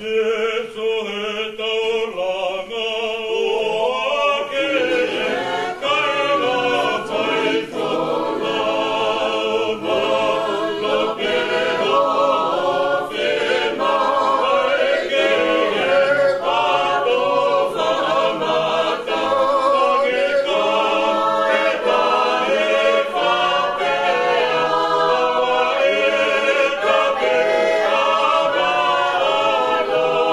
Lord.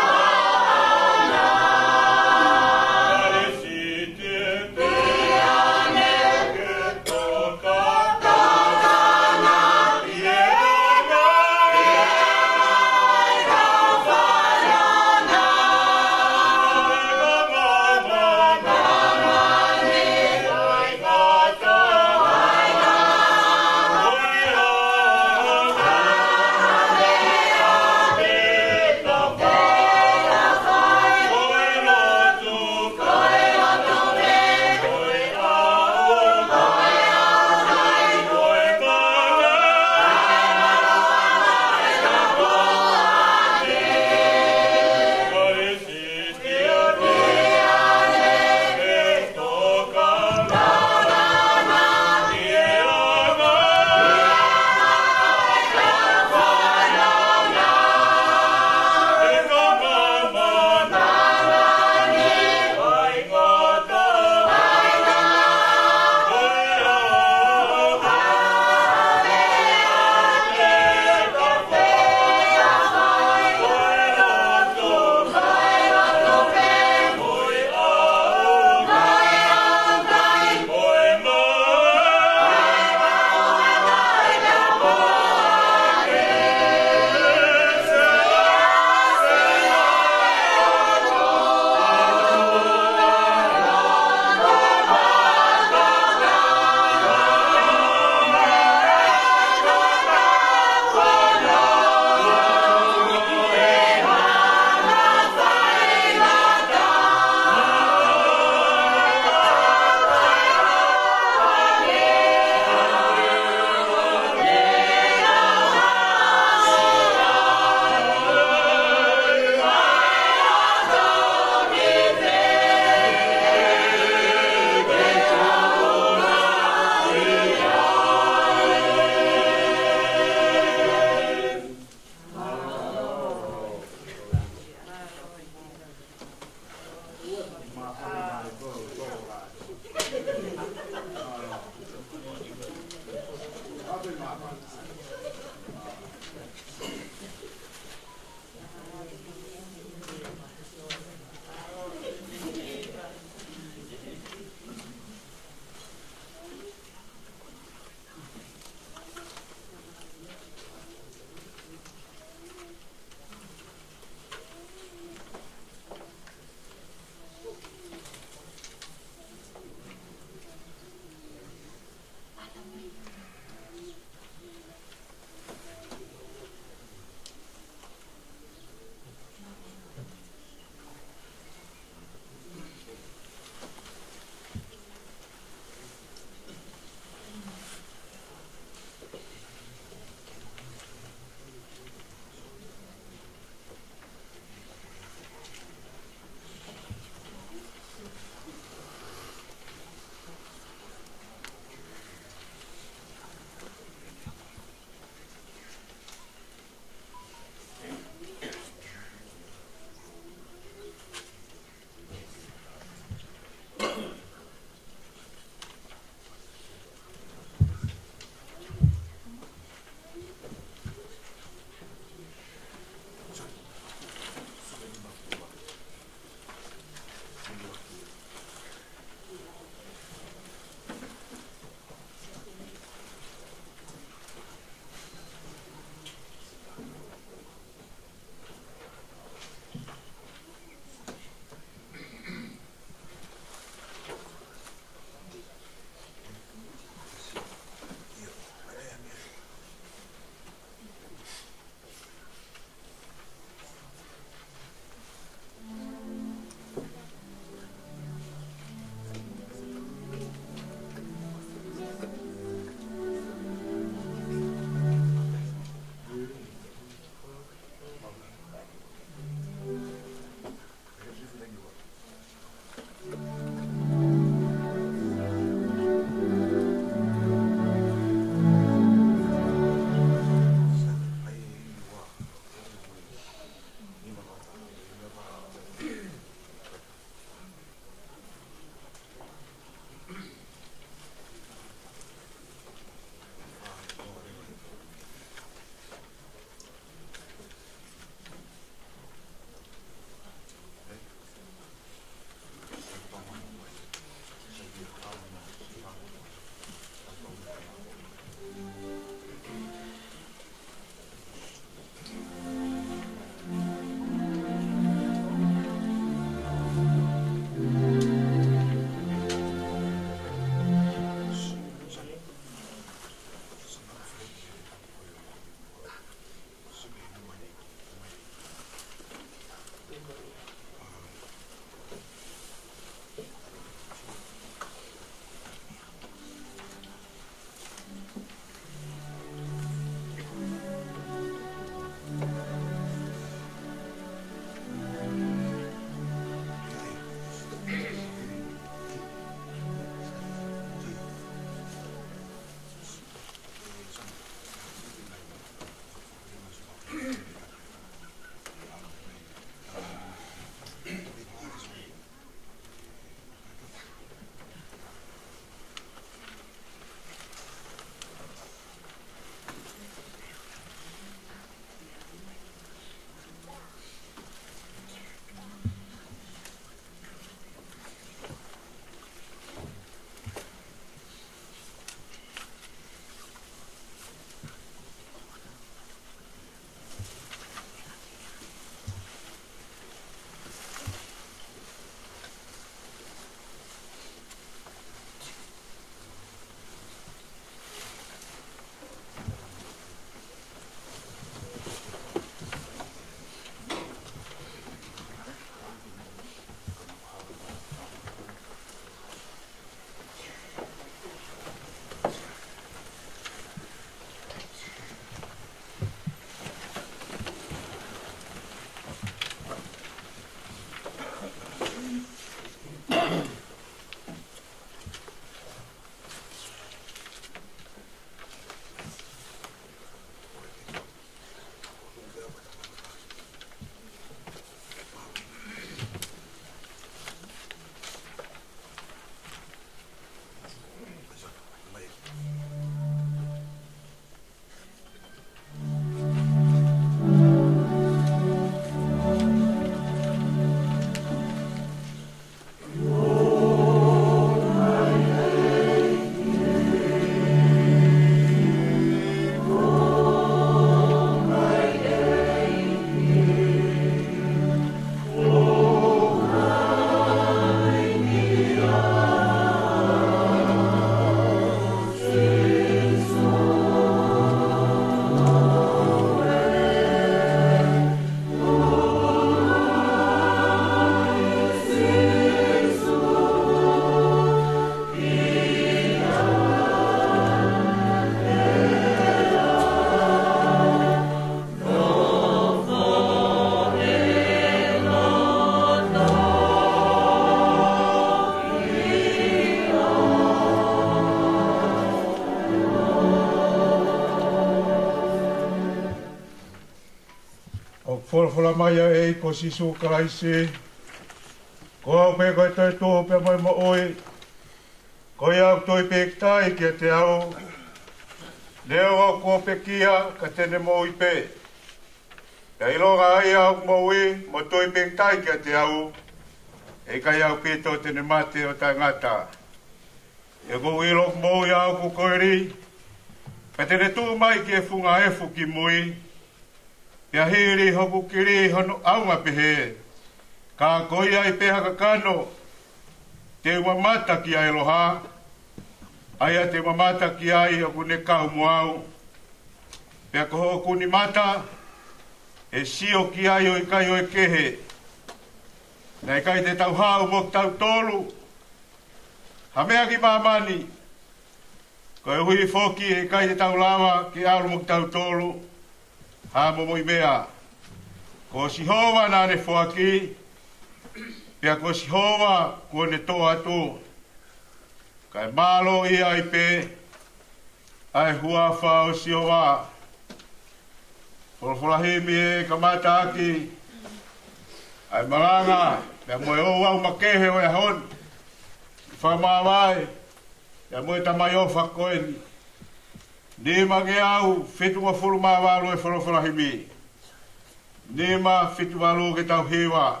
O wholawhala mai e ko sisu karaisi. Ko au pe koe toi tō pe mai mo oi. Ko iau toi pe tai kia te au. Leo au ko pe kia ka tene mo i pe. Ia ilonga ai au mo ui mo toi pe tai kia te au. E kai au pe tō tene mate o tai ngata. E ko ilok mo i au ku koeri. Ka tene tū mai ki e funga efu ki mui. Pia hiri hoku kiri hono aunga pehe. Ka koi ai peha kakano. Te umamata ki ai loha. Aia te umamata ki ai hoku ne kau muau. Pia ko hoku ni mata. E sio ki ai o i kai o e kehe. Nei kai te tau hau mo tau tolu. Hamea ki mamani. Ko e hui foki e kai te tau lawa ki aulu mo tau tolu. Ha momo i mea. Ko si hova nā ne fuaki. Pia ko si hova kua ne tō atu. Kai malo i ai pe. Ai hua whao si o wā. Wholawhalahimi e kamata aki. Ai maranga. Pia moe o au makehe o e hon. Whamawai. Pia moe tamai o whakoeni. Nima ge au fitunga furuma walu e whalawhalahimi. Nima fitu walu ke tau hewa.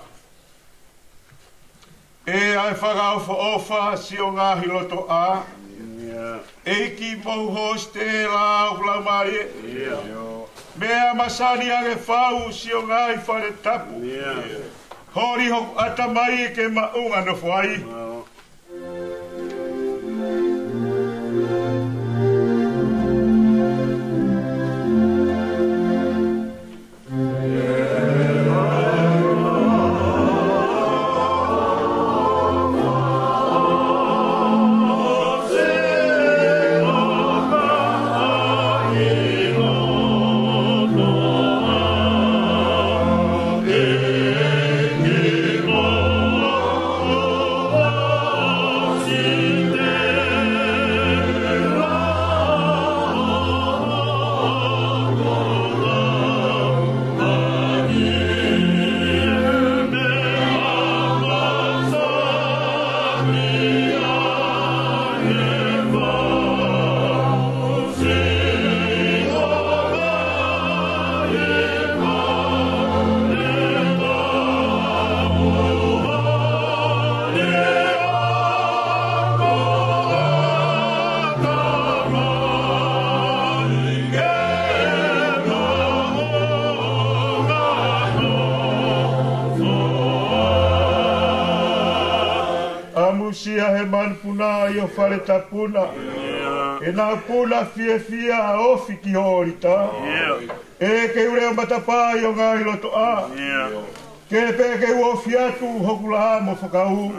E ai whakau whaofa si o ngā hiloto a. E ki mouho ste la au laumari. Mea masani age whau si o ngā i whare tapu. Hori hoku atamai ke maunga no whai. Sia he manpuna i o whare tapuna. E nā puna fia a ofi ki horita. E ke ure o matapā i o ngā hiloto a. Ke pe ke uofi atu hokula mo whakau.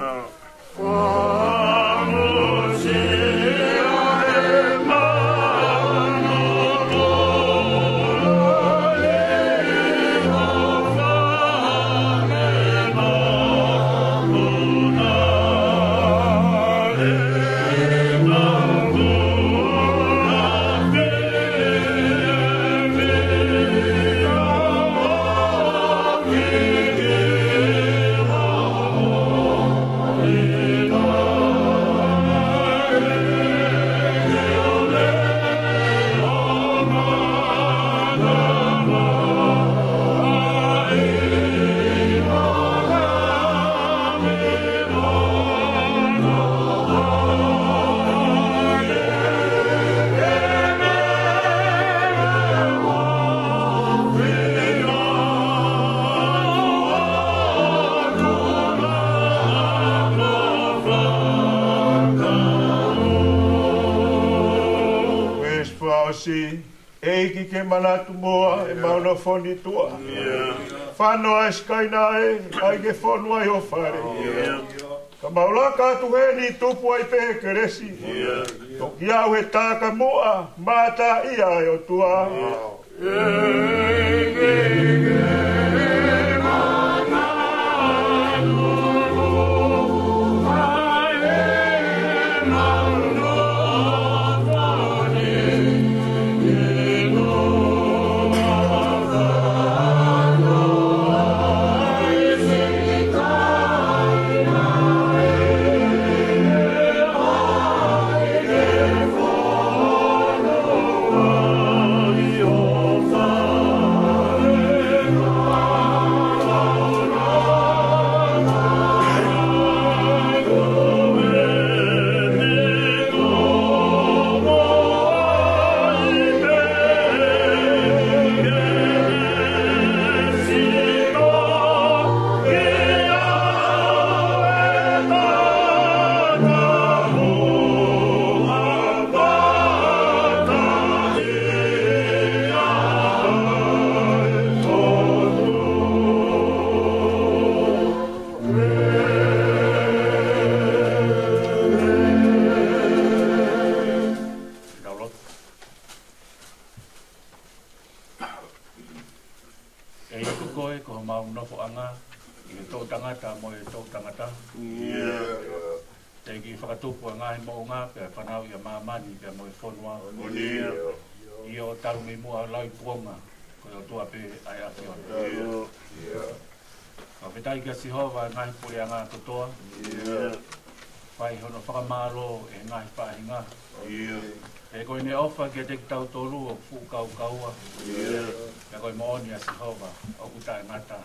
Eiki ke manatu moa e mauna foni tua. Whanoa e skaina e, ai ke whanua i o whare. Ka maula kātu he ni tupu ai pe keresi. Toki au he tāka moa, māta ia e o tua. Oh E i koe ko mau nofo anga, i tō tangata mo e tō tangata. Te ki whakatupu a ngahi mo ngā, pia whanau i a māmani, pia mo e whonua. I o taru mi mua lau i puonga, ko o tua pe ai a whiona. Ka whetai kia Sihova ngahi puri a ngā kotoa. Whai hono whakamāro e ngahi whahinga. E koe ne ofa kia te tau tōru o fu kau kaua. E koe mooni a Sihova, o kuta e ngata.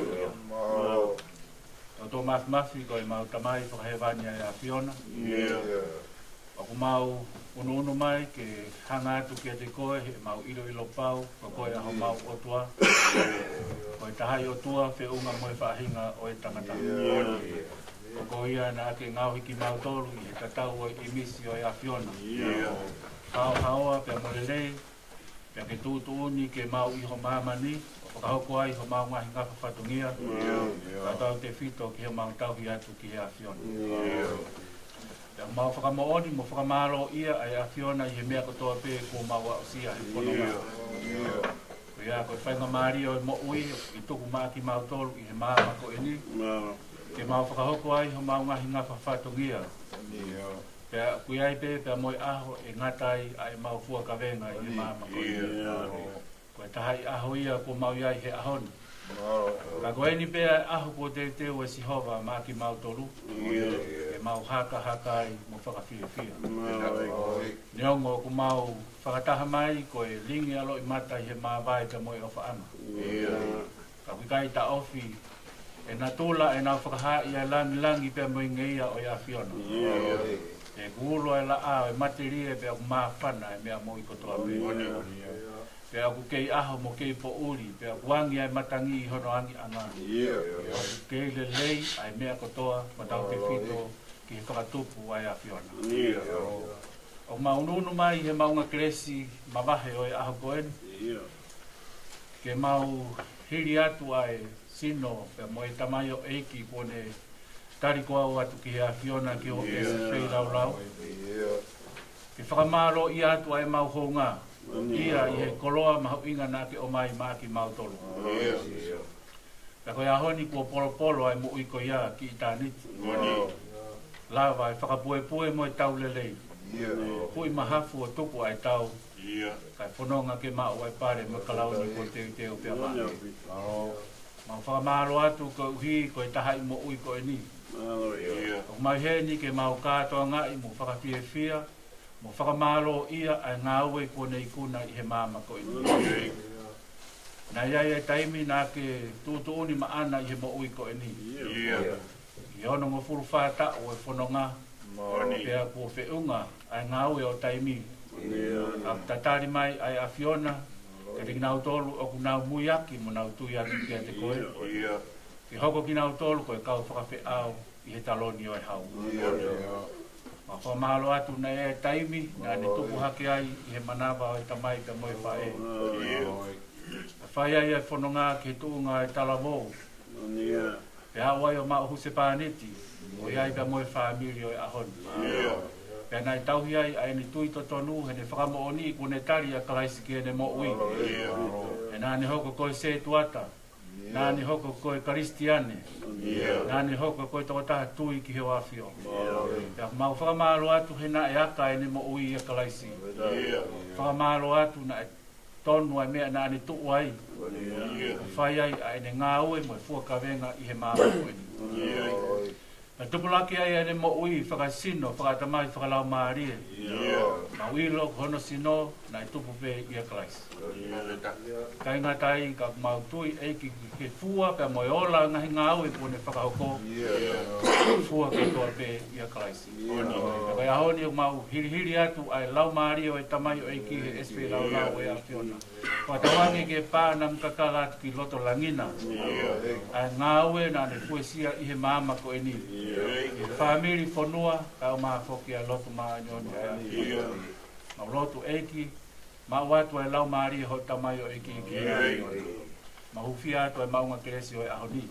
O tō mafi koe mau tamai whakahewani a Fiona. O ku mau unu mai ke hanga atu kia te koe, he mau ilo pau, ko koe aho mau otua. Koe tahai otua, whiunga moe whahinga o e tangata. O koe ia na ake ngau hiki mau tolu, i he tatau o i misi o e a Fiona. Haoa, pia morelei, pia ke tūtuuni ke mau iho mamani, whakahoko ai ho mau ngahi ngawha whatungia, ka tau te whito ki he mau tauhi atu ki he a Fiona. Pia mau whakamooni mo whakamaro ia ai a Fiona i he mea kotoa pē ko mau a osia he whanonga. Ko ia koe whainga maari o i mo ui, i tuku maa ki mau tolu i he maa mako e ni. Ke mau whakahoko ai ho mau ngahi ngawha whatungia. Pea kui ai pē, pea moi aho e ngatai ai mau fua ka venga i he maa mako e ni. Koe tahai aho ia ko mau iai he ahoni. Ka koe ni pēa aho ko te teo e Sihova maa ki mau tolu. E mau haka ai mo whakawhiawhia. Neongo ko mau whakataha mai koe lingi alo i mata i he maa vai ka moi o whaanga. Ka kui kai ta ofi e na tula e na whakaha i a langi pēa moi ngeia o i a Fiona. E kuulo e la a e materie pēa ku maa whana e mea moi kotoa pēa. Pea ku kei aho mo kei po uri, pea kuangi ai matangi i hono angi anga. Ku kei le lei ai mea kotoa, matau te whito ki he whakatupu ai a Fiona. O maununu mai he maunga kresi mawahe o e aho koen. Ke mau hiri atu ai sino, pea mo e tamai o eiki kone tariko au atu ki he a Fiona ki o e se whei lau. Ke whakamaro i atu ai mau honga. Ia i he koloa mahu inga nā ke o mai maa ki mau tolu. Ka koe ahoni kua polo ai mo ui ko ia ki i tāniti. Lava e whakapue mo e tau lelei. Pui mahafu o tuku ai tau. Kai whanonga ke mau ai pare mo kalauni ko te o pia maa. Ma whakamaro atu ko uhi ko e tahai mo ui ko e ni. O mai he ni ke mau kātoa ngai mo whakawhiawhia. Mo whakamaro ia ai ngāue kone i kuna i he māma ko ini. Nā iai ai taimi nā ke tūtuuni maana i he mo ui ko ini. I ono ngō furu whāta o e whanonga. Pea kua whiunga ai ngāue o taimi. A tatari mai ai a Fiona. Ke te kinau tolu o ku nau muiaki mo nau tuiaki kia te koe. Ke hoko ki nau tolu koe kau whakawhiao i he taloni o e hau. Ma whamalo atu na e taimi, na ne tupu hake ai i he manawa o e tamai ka moe whae. Whae ai e whanonga ke tuunga e talavou. Pe hawai o mao huse pāneti, o iai ka moe whaamiri o e ahoni. Pe nai tauhi ai ai ni tui to tonu, he ne whakamo oni ku ne tari a kalaisi ki ne mo ui. E nā ne hoko koe se tuata, nā ne hoko koe karistiane, nā ne hoko koe tawataha tui ki he wawhio. Pea mau whakamaro atu he na e aka e ne mo ui a kalaisi. Whakamaro atu na e tonu ai mea nā ne tuu ai. Whai ai ai ne ngā ue mo e fuakawenga i he maa koe. Na tupulaki ai ane mo ui whakasino, whakatamai whakalau maarie. Ma uilo hono sino na i tupu pe i a kalaisi. Kai ngā tai ka mau tui eiki ke fua ka moe ola ngahi ngā ue pone whakahoko. Fua ke toa pe i a kalaisi. Kai ahoni o mau hiri atu ai lau maarie o e tamai o eiki he espe lau e a Fiona. Whatawangi ke pānam kakala atu ki loto langina. Ai ngā ue na ne fuesia i he māma ko e ni. Whamiri whanua, kau maa whoki a lotu maa nyoni ai. Ma lotu eiki, ma watu ai lau maari ho tamai o eiki. Ma hufi atu ai maunga keresi o e ahoni.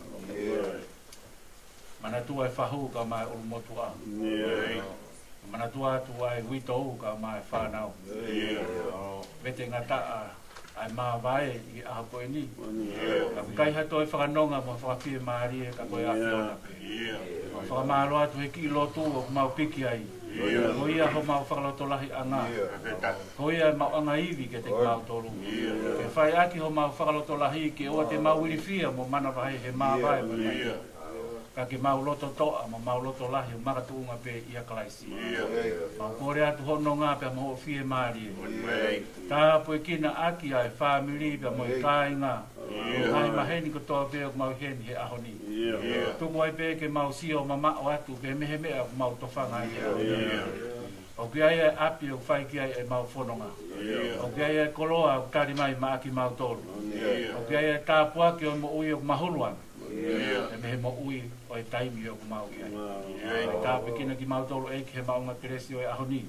Mana tua e whahu ka mai ulumotu a. Mana tua atu ai wito u ka mai whanau. Vete ngata ai mā vai i aha koe ni. Ka kai hato e whakanonga mo whakawhia maari e ka koe a whiona pe. Whakamaro atu he ki lotu o mau piki ai. Ko ia ho mau whakaloto lahi anga. Ko ia mau anga iwi ke te mau tolu. Ke whai aki ho mau whakaloto lahi ke oa te mau wirifia mo mana wahi he mā vai. Ka ke mau loto toa mo mau loto lahi o maratu unga pe ia kalaisi. Mau kore atu hono ngā pe mo fie maari. Tā poe kina aki ai whamiri pe mo i kāinga. Ai maheni ko toa pe o mau heni he ahoni. Tuku ai pe ke mau sio mama o atu pe mehe mea o mau tofanga ai he ahoni. O ki ai api o whai ki ai e mau whanonga. O ki ai koloa o kari mai ma aki mau tolu. O ki ai tāpua ki o mo ui o mahuluan. E mehe mo ui o e taimi o mau i ai. Tāpe kina ki mau tolu e ki he maunga keresi o e ahoni.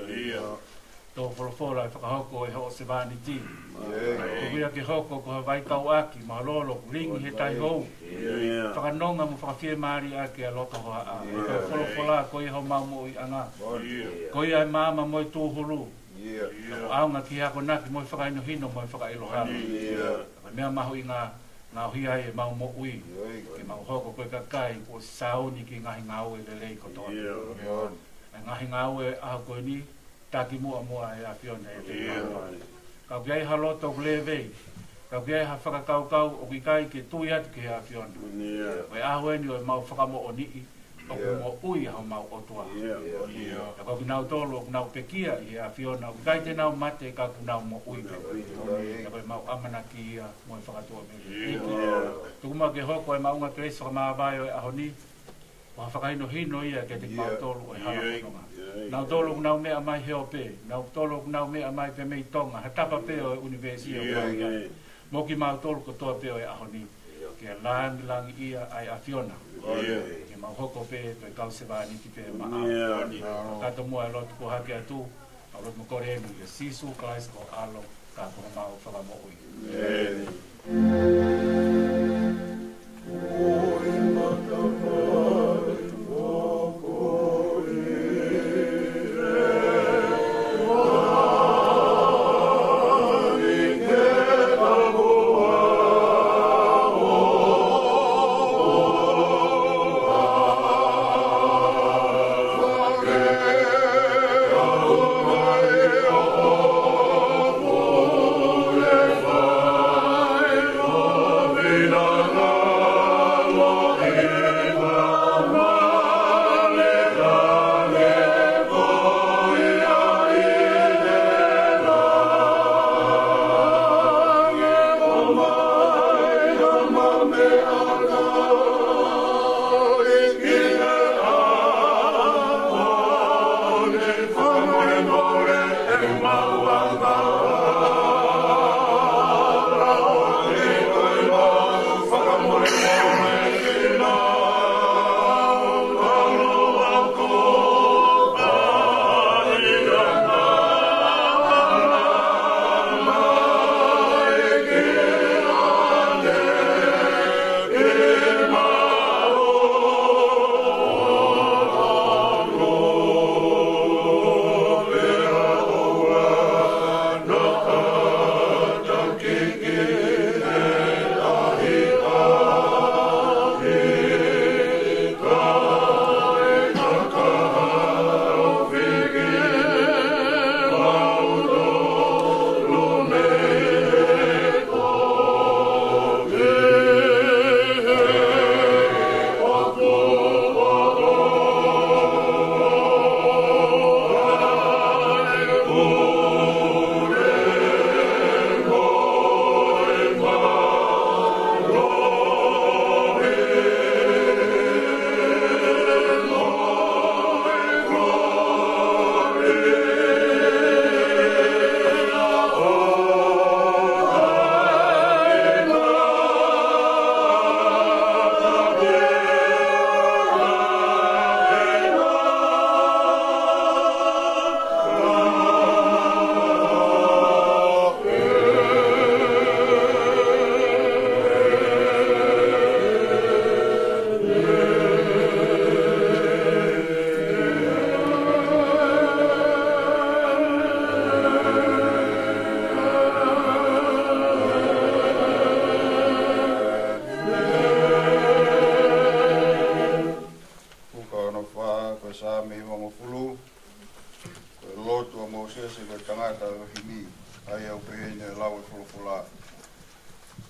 Tō wholofora e whakahoko e ho se vāni ti. Ko wia ke hoko ko hawai kau aki, ma lolo, ringi he tai hou. Whakanonga mo whakawhie maari aki a loto hoa a. Ko wholofora ko i hau maumo i anga. Ko i ai māma mo i tūhuru. Aunga ki hako naki mo i whakaino hino mo i whakailo hano. Mea mahu i ngā hui ai e mau mo ui. Ke mau hoko koe kakai o sauni ki ngahi ngāu e lelei kotoa. Ngahi ngāu e aha koe ni. Taki mua e a whiona e te kāua. Kau kiai haloto kulewei. Kau kiai ha whakakaukau o ki kai ke tui atu ki a whiona. Wai ahueni o e mau whakamo o nii. O ku mo ui hau mau otua. Kau ki nau tolo o ku nau pekia i a whiona. O ki kai te nau mate ka ku nau mo ui pe. Kau mau amana ki ia mo e whakatua me. Tukuma ke hoko e maunga kresi whakamāwai o e ahoni. Wa whakaino hino ia ke te mau tolo o e hala whanonga. Nau tolo nau mea mai heo pe, nau tolo nau mea mai pe mei tonga, ha tapa pe o universia o mai. Mo ki mau tolo ko toa pe o e ahoni, ke langi ia ai a whiona. Ke mau hoko pe, toi kau se vāni ki pe ma au. Kato mua e lotu ko hake atu, au lotu mo kore enu, ia sisu kais ko alo, kato mau whakamo ui.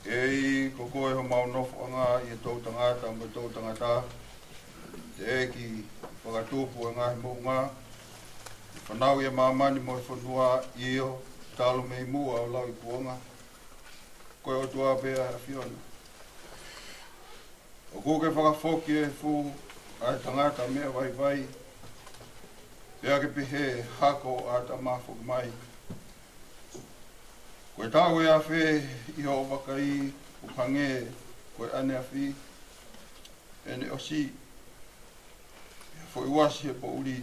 E ko koe ho mau nofo anga i tau tangata mo tau tangata. Te eki whakatupu anga he mounga. Whanau ia mamani mo e whanua i o talo mei mua o lau i puonga. Koe o tua pēa a Fiona. O kuke whakafoki e fu ai tangata mea vai vai. Pea ke pehe hako a ta mafo mai. Koe tau e a whe i ho wakai u hange koe ane a whi. Ene o si. Fo i wasi e po uri.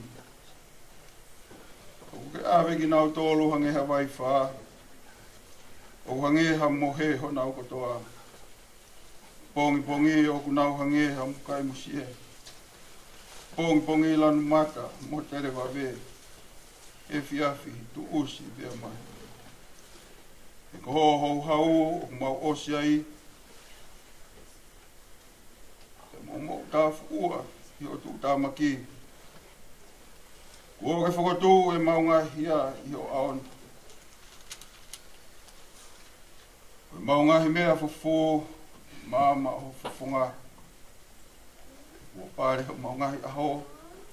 O kuke awe ki nau tolu hange ha vai wha. O hange ha mohe ho nau kotoa. Pongi pongi o ku nau hange ha mukai musie. Pongi pongi lanu mata mo tere wawe. E fiafi tu usi bea mai. E ko ho ho hau o mau osi ai. E mo mo tafu ua i o tu tamaki. Kua ke whakatu e maunga hia i o aon. Koe maunga he mea fufu mama o fufunga. Kua pare o maunga hi aho.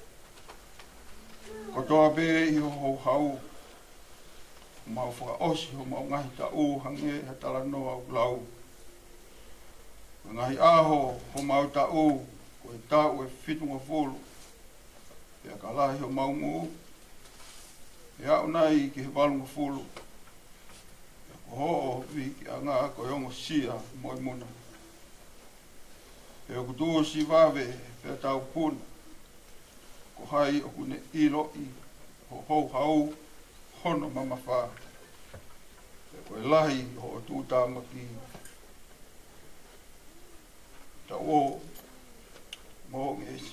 Ko toa be i ho hau. Mau whaka osi o maunga hi ta u hange ha tala noa u lau. Ngahi aho ho mau ta u. Ko e tau e fitunga fulu. Pea ka lahi o maungu. E au nai ki he walunga fulu. Pea ko ho vi ki a ngā ko yongo sia moi muna. Pea ku tuu si wawe pea tau puna. Ko hai o kune ilo i ho hou hau hono mama wha. Pea ko e lahi ho tuu tāmaki. Ta o mo ngesi.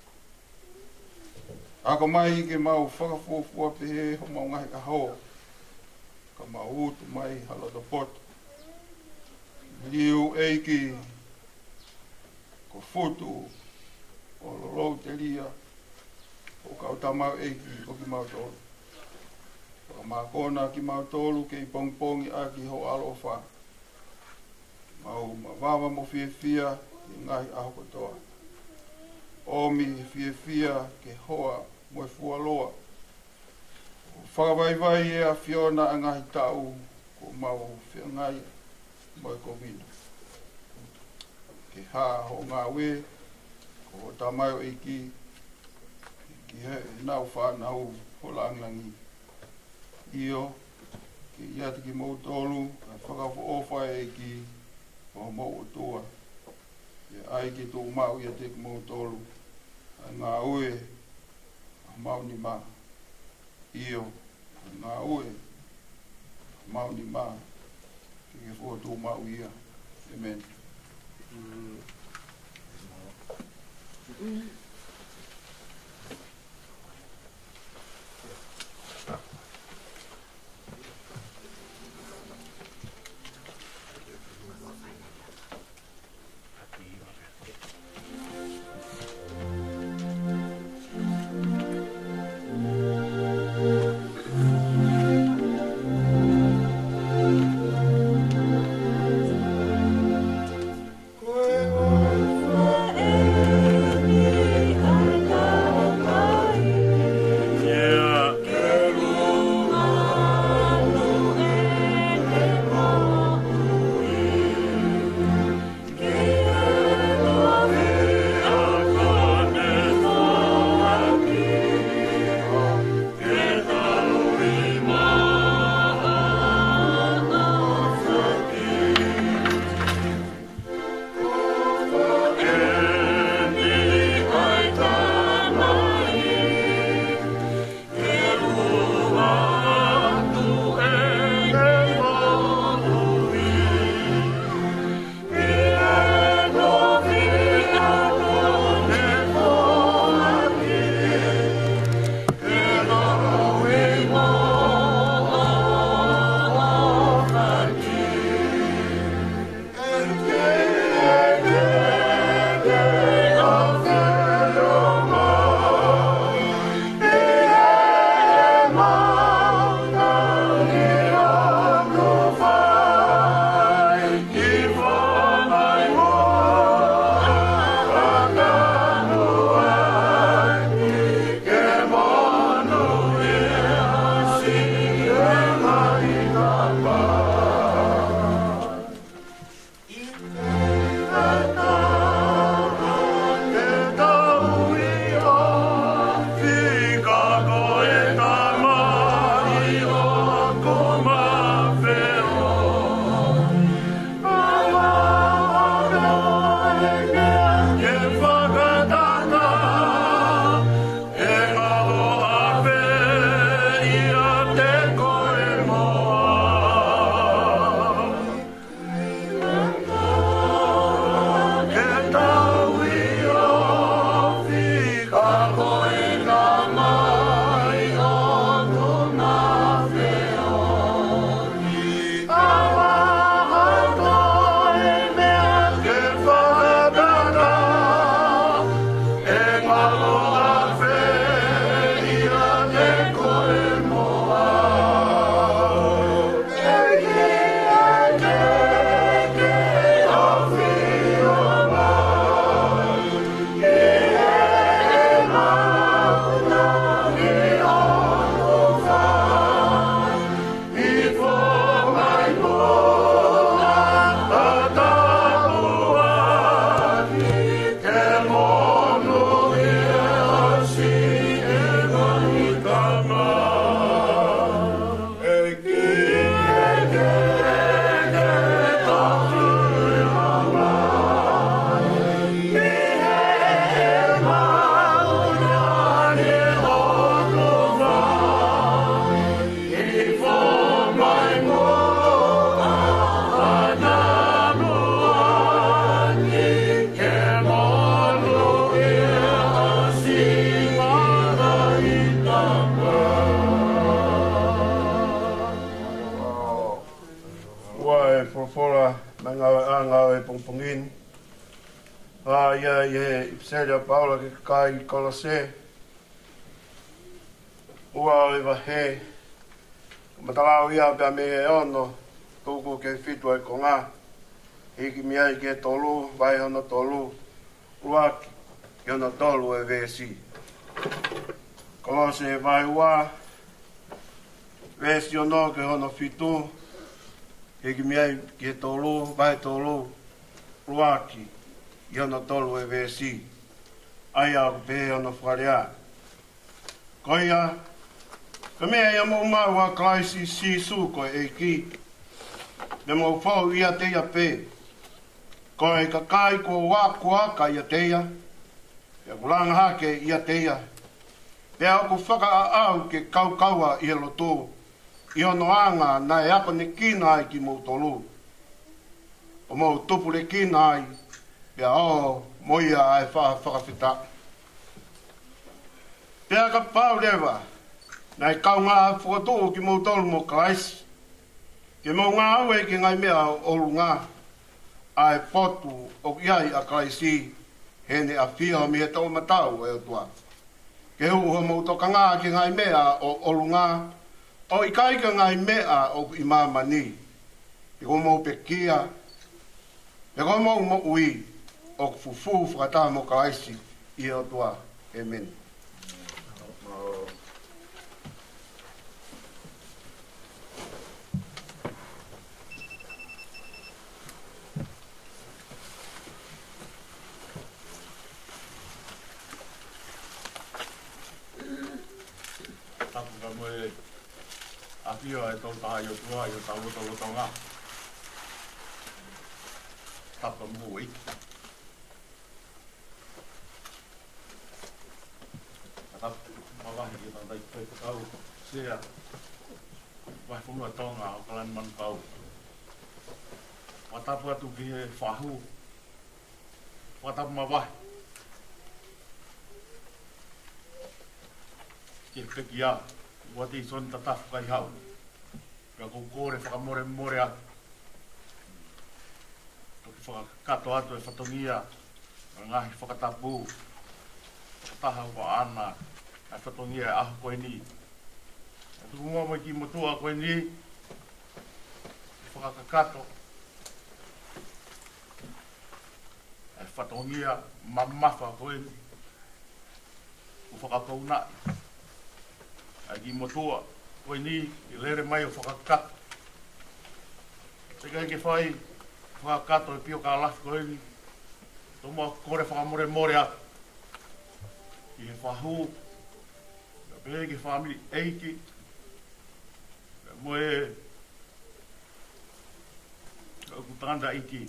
Ako mai ke mau whakafofua pehe ho mau ngahi aho. Ka mau utu mai hala da pot. Liu eiki. Ko futu. O lolo te lia. O kau tamau eiki o ki mau tolu. Ka maa kona ki mau tolu ke i pongpongi a ki ho alofa. Mau mawawa mo fia fia i ngahi aho kotoa. Omi fia fia ke hoa mo e fua loa. Whakawai vai e a Fiona a ngahi tau ko mau whia ngai mo e kovina. Ke hā ho ngā we, ko tamai o iki, ki he nau whanau ho langlangi. Io, ke iata ki mou tolu, a whakawha ofa e iki, o mou o tua. E ai ki tō mau ia te ki mou tolu. Ngā ue, mauni mā, io, ngā ue, mauni mā, ki ke fua tō mau ia. Amen. Koe anga e pongpongin. Ia e Ipselia Paula ke kai kolose. Ua e wahe. Matalau ia pia me e ono. Tuku ke fitu e konga. Hiki miai ke tolu, vai hono tolu. Uaki, ke hono tolu e vesi. Kolose e vai ua. Vesi ono ke hono fitu. Hiki miai ke tolu, vai tolu. Uaki, ke hono tolu e vesi. Aia o pe hono wharea. Koia, ka mea ia mo mau wa klaisi si su ko e ki. Me mo fau ia teia pe. Ko e ka kai ko wa kua ka ia teia. Ia kulanga hake ia teia. Pea o ku whaka a au ke kau kaua i loto. I ono anga na e apa ne kina ai ki mo tolu. O mo tupu le kina ai. Pea o moia ai whakawhita. Pea ka pau lewa. Na e kau ngā whakatō ki mo tolu mo klaisi. Ke mo ngā aue ki ngai mea o lunga. Ai potu o iai a klaisi. Hene a whia mi e tau matau e o tua. Ke hu ho mo toka ngā ki ngai mea o lunga. O i kai ka ngai mea o i mamani. Ke ko mo pe kia. Ke ko mo ui. O fufu whakata mo klaisi. I o tua. Amen. Apio e tau taha i o tua i o tau loto ngā. Tapa mō iki. Tapa mawahi i tau tai koe kau. Sea. Wahi whunua tonga o kalani manu kau. Watapu atu ki he whahu. Watapu mawahi. Ke peki a. Wati i son tatafu kai hau. Ka kore whakamore more atu. Toki whakakato atu e whatongia. Ngahi whakatapu. Taha wa ana. Ai whatongia e ahu koe ni. Tuku mua mo ki motua koe ni. Whakakato. Ai whatongia mamafa koe ni. Whakapaunai. Ai motua, koe ni, i lere mai o whakakato. Teka ke whai, whakakato e pio ka lafi koe ni. Tomoa kore whakamore more atu. I he whahu, ka pehe ke whamiri eiki. Ka moe, ka kutanda iki.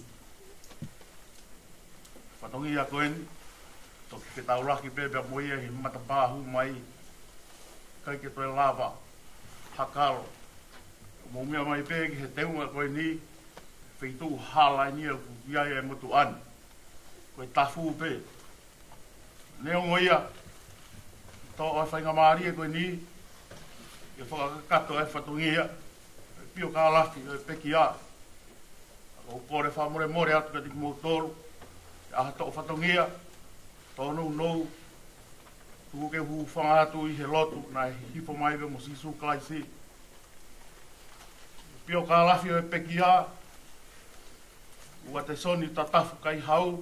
Whatongi a koe ni, toki ke tauraki pepe moe he matapahu mai. Kai ke toi lava, hakaro. Mo mea mai pēki he teunga koe ni, whaitu halai ni e kukiai e motu ani. Koe tafu pē. Neongo ia, tō oi whainga maari e koe ni, e whakakato e whatungia, e pio ka lafi e peki a. O kore whamore more atu ka tiki mō tōru, e aha tō whatungia, tōnu nou, tuku ke hu whangatu i he lotu na hifo maiwe mo sisu klaisi. Pio ka lafi o e peki a. Ua te soni tatafu kai hau.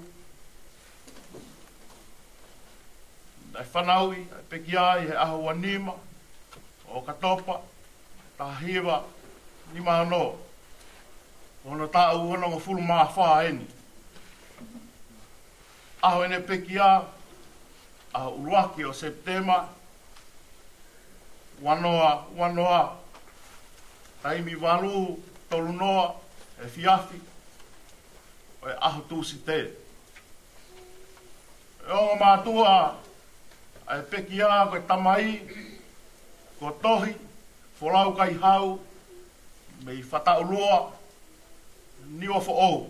Dai whanaui e peki a i he aho wanima. O katopa. Tahiwa. Nima anō. Ono tāu ono ngā fulu maa whaa eni. Aho ene peki a. A uruaki o Septema, wanoa, taimi walu, tolunoa, e fiafi, o e aho tūsi te. E o mātua, a e peki a, koe tamai, ko tohi, wholau kai hau, me i whataulua, niwa fo o.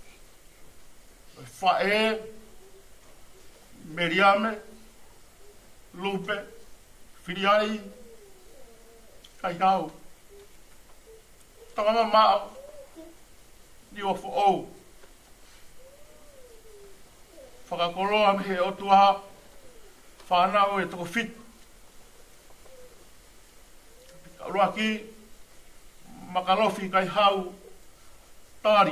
E whae, Meriame, Lupe, Firiai, kai hau. Tama mao, ni o fo o. whakakoroa me he o tuaha whanau e toko fit. Rua ki makalofi kai hau tari.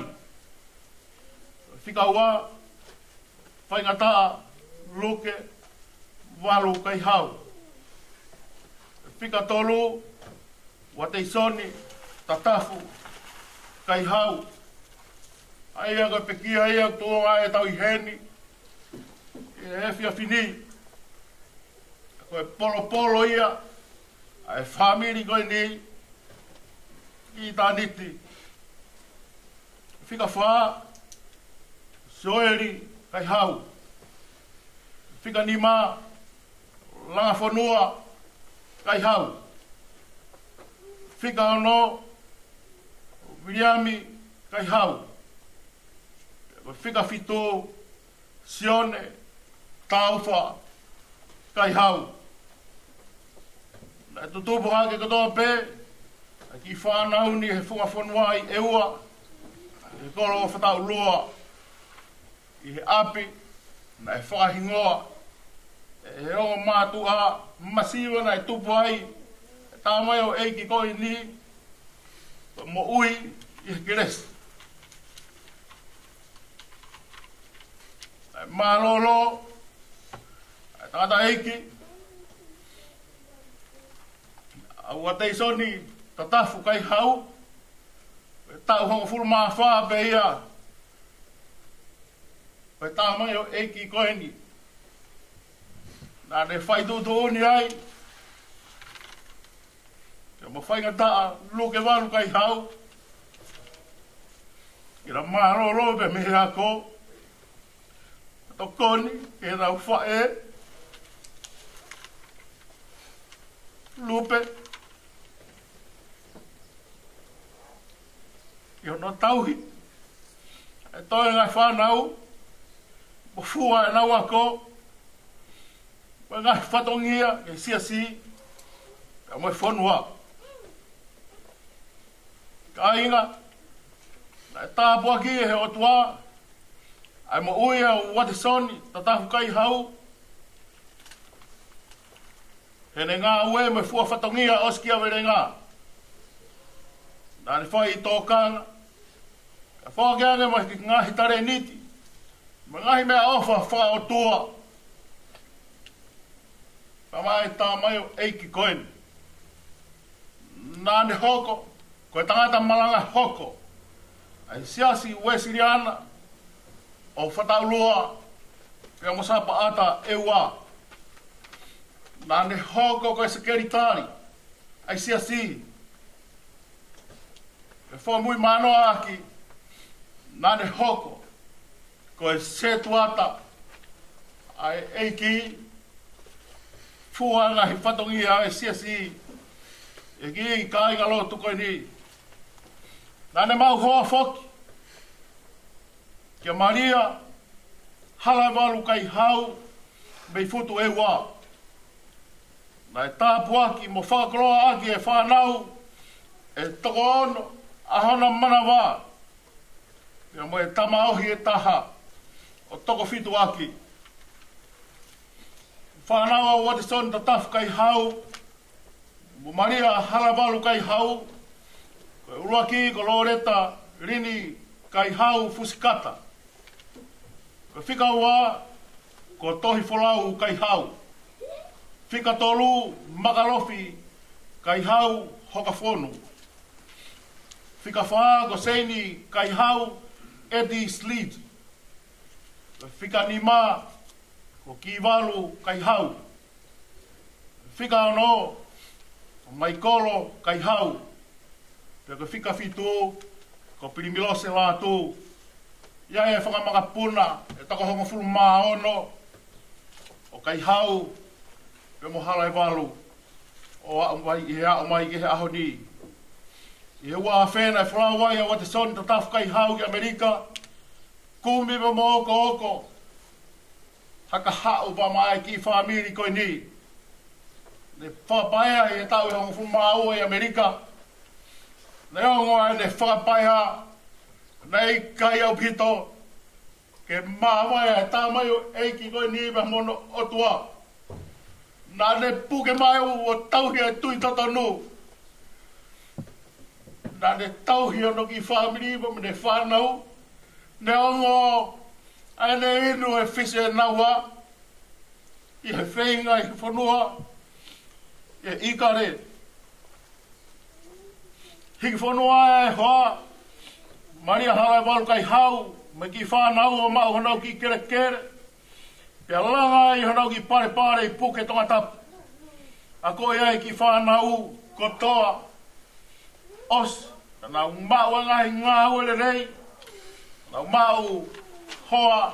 Whika ua whaingataa luke walu kai hau. Whika tolu wa teisoni tatafu kai hau. Aia ka pekia aia toa e tau i heni. E hefia fini. Koe polo ia. Ai family koe ni. I tā niti. Whika whaa. Soeri kai hau. Whika ni mā. Langa whanua kai hau. Whika ono. Wiriami kai hau. Whika fito. Sione. Tauwha. Kai hau. Nā tutupu hake katoa pē. Ki whanau ni he whunga whanua i eua. He koro o whatau loa. I he api. Nā he whakahingoa. He o mātua. Masiwa nā e tupu ai. Tā mai o eiki koi ni. Mo ui i he keresi. Malolo, tata eiki, au ateisoni tatafu kai hau, tau hongo fulu maa whaa pe ia, pe tā mai o eiki koeni, nā ne whai tūtu oni ai, kia mo whai ngataa luke walu kai hau, kira malolo pe mehe ako, Tokoni, e rau whae, lupe, i hono tauhi, e toi ngai whanau, mo fua e nau ako, mo ngai whatongia, e siasi, ka moe whanua. Ka inga, e tāpua ki e he otua, ai mo uia o Watisoni, tatahu kai hau. He ne ngā ue me fua whatongia oskia vere ngā. Nā ne whai i tōkanga. Ka whakeange mai ki ngā hitare niti. Ma ngahi mea ofa wha o tua. Ka mai tā mai o eiki koen. Nā ne hoko, koe tangata malanga hoko. Ai siasi Wesiriana. O whatau loa, pia mo sapa ata e ua. Nā ne hoko koe sekeritari, ai siasi. E wha mui manoa aki, nā ne hoko, koe setuata, ai eiki, fuanga hi whatongi ai siasi. E ki i kāinga lotu koe ni. Nā ne mau hoa whoki. Kia Maria, hala walu kai hau, mei futu e wā. Nai tāpuaki mo whakakroa aki e whanau, e toko ono, ahona mana wā. Pia mo e tamaohi e taha, o toko fitu aki. Whanau au Watisoni tatafu kai hau, mo Maria hala walu kai hau, koe uruaki ko Loreta, rini kai hau fusikata. Whika ua, ko tohi wholau kai hau. Whika tolu, makalofi, kai hau, hoka whonu. Whika whaa, ko seini, kai hau, Eddie Sleet. Whika nima, ko kiwalu, kai hau. Whika ono, maikolo, kai hau. Pia ko whika fitu, ko pirimilose lātu. Ia e whakamaka e tako hongo fulu maa ono, o kai hau, pe mo hala e walu, o a umai i hea umai i he aho ni. I he ua a whena e whrawai a Watisoni tatafu kai hau ki Amerika, kumi pa mo oko, haka hau pa mai ki whamiri koe ni. Ne whapaia i he tau i hongo fulu maa ua i Amerika, ne ongo e ne whapaia, nei kai au pito, ke mawai e tā mai o eiki koe ni me mono o tua. Nā ne puke mai o tauhi e tui totonu. Nā ne tauhi o no ki whamiri mo me ne whanau. Ne ongo ane inu e fise e naua. I he whenga i whanua. E ikare. Hiki whanua e hoa. Maria hala walu kai hau. Me ki whanau o mau hanau ki kere kere. Pea langa i hanau ki pare pare i puke tonga tapu. A koe ai ki whanau kotoa. Os. Nau mau angahi ngā uele rei. Nau mau hoa.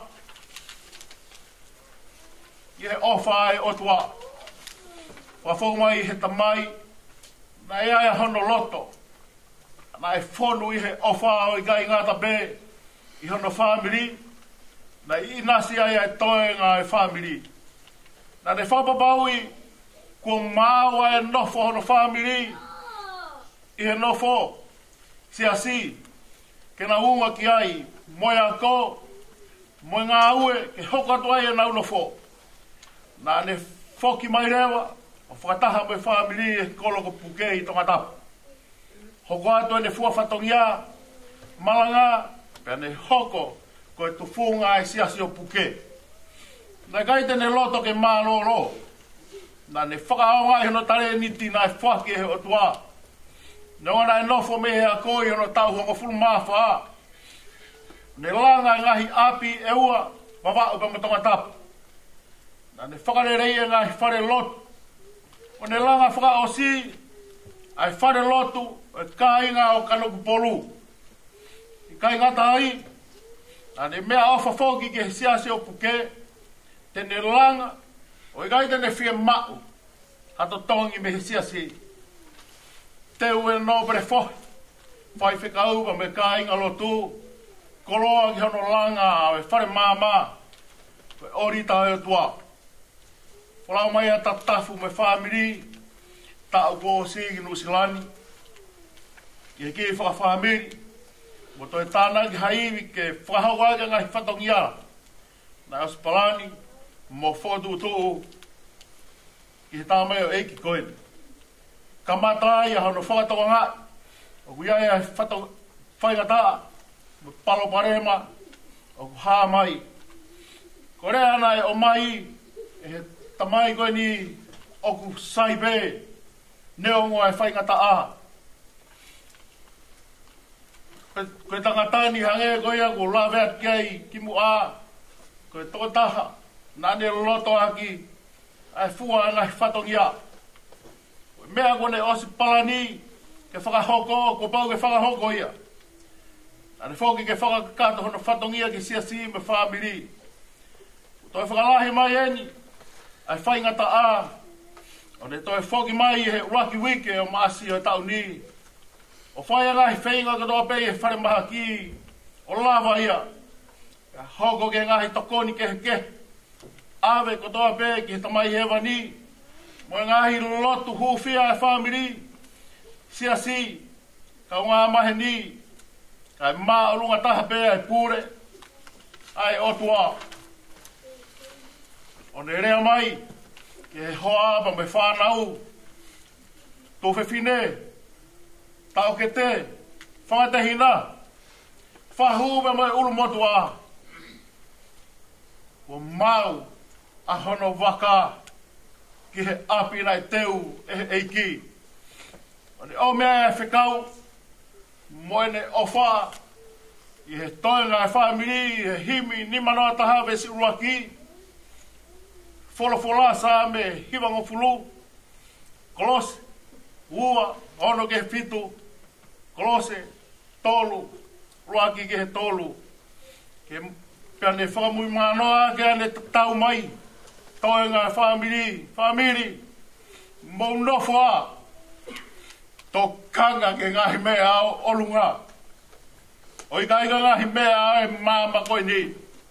I he ofa e otua. Whafou mai he tamai. Na e aia hono loto. Na e whonu i he ofa o i gai ngāta bē. I hono whamiri. Na i nasi ai e toe ngā e whamiri. Na ne whapapaui. Kua māua e nofo hono whamiri. I he nofo. Sia si. Ke na unga ki ai. Moe a ko. Moe ngā ue. Ke hoko atu ai e nau nofo. Na ne whoki mai rewa. O whakataha mai whamiri e koloko puke i tonga tapu. Hoko atu e ne fuawhatongia. Malanga. Pea ne hoko. Ko e tufunga e siasi o puke. Na kai te ne loto ke mālolo. Na ne whakaonga e hono tare niti na e whaki e o tua. Ne wana e nofo me he a koi hono tau hongo fulu mawha. Ne langa e ngahi api e ua. Wawa upa matonga tapu. Na ne whakarerei e ngahi whare lotu. O ne langa whaka o si. Ai whare lotu. E kāinga o kanoku polu. I kai ngata ai. Na ne mea ofa whoki ke siasi o puke. Te ne langa. O i gai te ne whia mau. Hato tongi me he siasi. Te ue no bre fohi. Whai whikaupa me kāinga lotu. Koloa ki hono langa. E whare māma. E orita e tua. Whalau mai a tatafu me whamiri. Ta upo o sigi no silani. I ke whakawhamiri. Mo toi tāna ki haiwi ke whakahawaga ngai whatongia. Na ospalani. Mo whotu tuu. Ki he tāmai o eiki koeni. Ka matai a hono whakatoa ngā. O kui ai a whaingata. Me palo parema. O ku hā mai. Ko rea ana e o mai. E he tamai koeni. O ku saibe. Neongo e whaingata a. Koe tangatani hange koe a ku lawea kiai ki mu a. Koe toko taha. Nane loto aki. Ai fua ngai whatongia. Mea kone osi palani. Ke whakahoko. Ko pau ke whakahoko ia. Ane whoki ke whakakato hono whatongia ki siasi me whamiri. Toi whakalahi mai eni. Ai whaingata a. One toi whoki mai he uraki wike o maasi o tau ni. O whaia ngai whainga katoa pei e whare maha ki. O lava ia. Hoko ke ngai tokoni ke ke. Awe katoa pei ki he tamai hewa ni. Mo ngai lotu hufia e whamiri. Siasi. Ka ngā mahe ni. Kai maa orunga taha pei e pure. Ai otua. O ne rea mai. Ke hoa pa me whanau. Tō whiwhine. Tau ke te. Whangatahina. Whahu me mai uru motu a. O mau. A hono waka. Ki he api nai teu. E eiki. O ne o mea e whikau. Moene o wha. I he toenga e whamiri. He himi ni manoa taha vesi uruaki. Fola sa me hiwango fulu. Kolose. Ua. Ono ke fitu. Kolose. Tolu. Ruaki ke he tolu. Ke peane whakamui manoa. Ke ane tau mai. Toenga e whamiri. Whamiri. Mou nofua. Tō kanga ke ngahi mea ao olunga. O i kai ngahi mea ao e māma koe ni.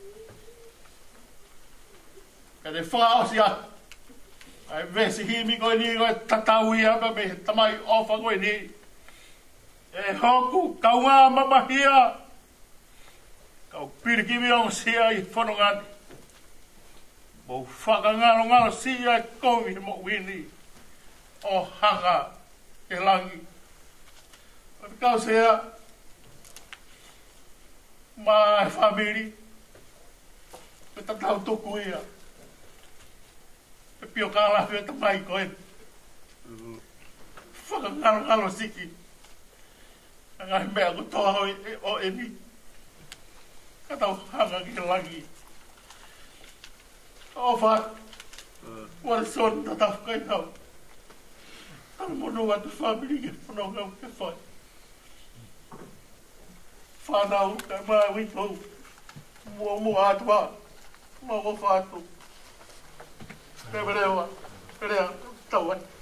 Ka te whaaosi atu. Ai vesi himi koe ni koe tatau ia pa me tamai ofa koe ni. E hoku kaunga mamahia. Kau pirikimi o sia I whanongani. Mo whakangalo sia I komi mo wini. O hanga e langi. Kau sea ma e whamiri. Me tatau toku ia. E pio kala me tamai koe. Whakangalo siki. Ngai mea ko toa o eni. Katau hanga ki langi. O what. Wale son tatau kai tau. Tau mono atu whamiri ke whanonga ke whai. Whanau kai maa witou. Mua atua. Mua whatu. Kai merewa. Perea tau ai.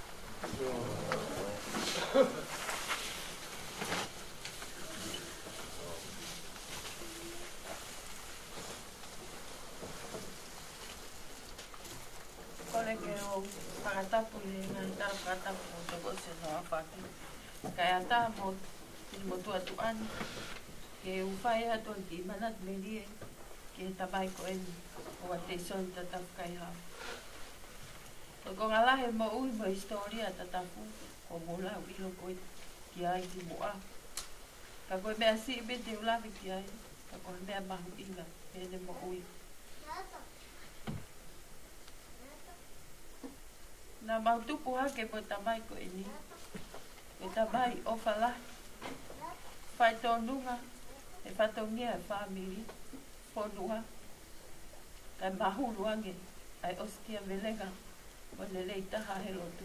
Kole ke o whakatapu I ngai tara whakatapu o te gose no a whaki. Kai ata mo tuatuani. Ke uwhai ato ki manat me rie. Ke tabai ko eni. O a te son tatapu kai hao. Ko ngalahe mo ui mo historia tatapu. Ko mola wilo koe ki ai ki mua. Ka koe mea si ibe te ulawi ki ai. Ka koe mea mahu inga. Pene mo ui. Na mautupu hake po tamai ko eni. E tamai o whalahi. Whai tōnunga. E whatongia e whamiri. Whonua. Kai mahuru ange. Ai oskia velenga. O le lei taha he lotu.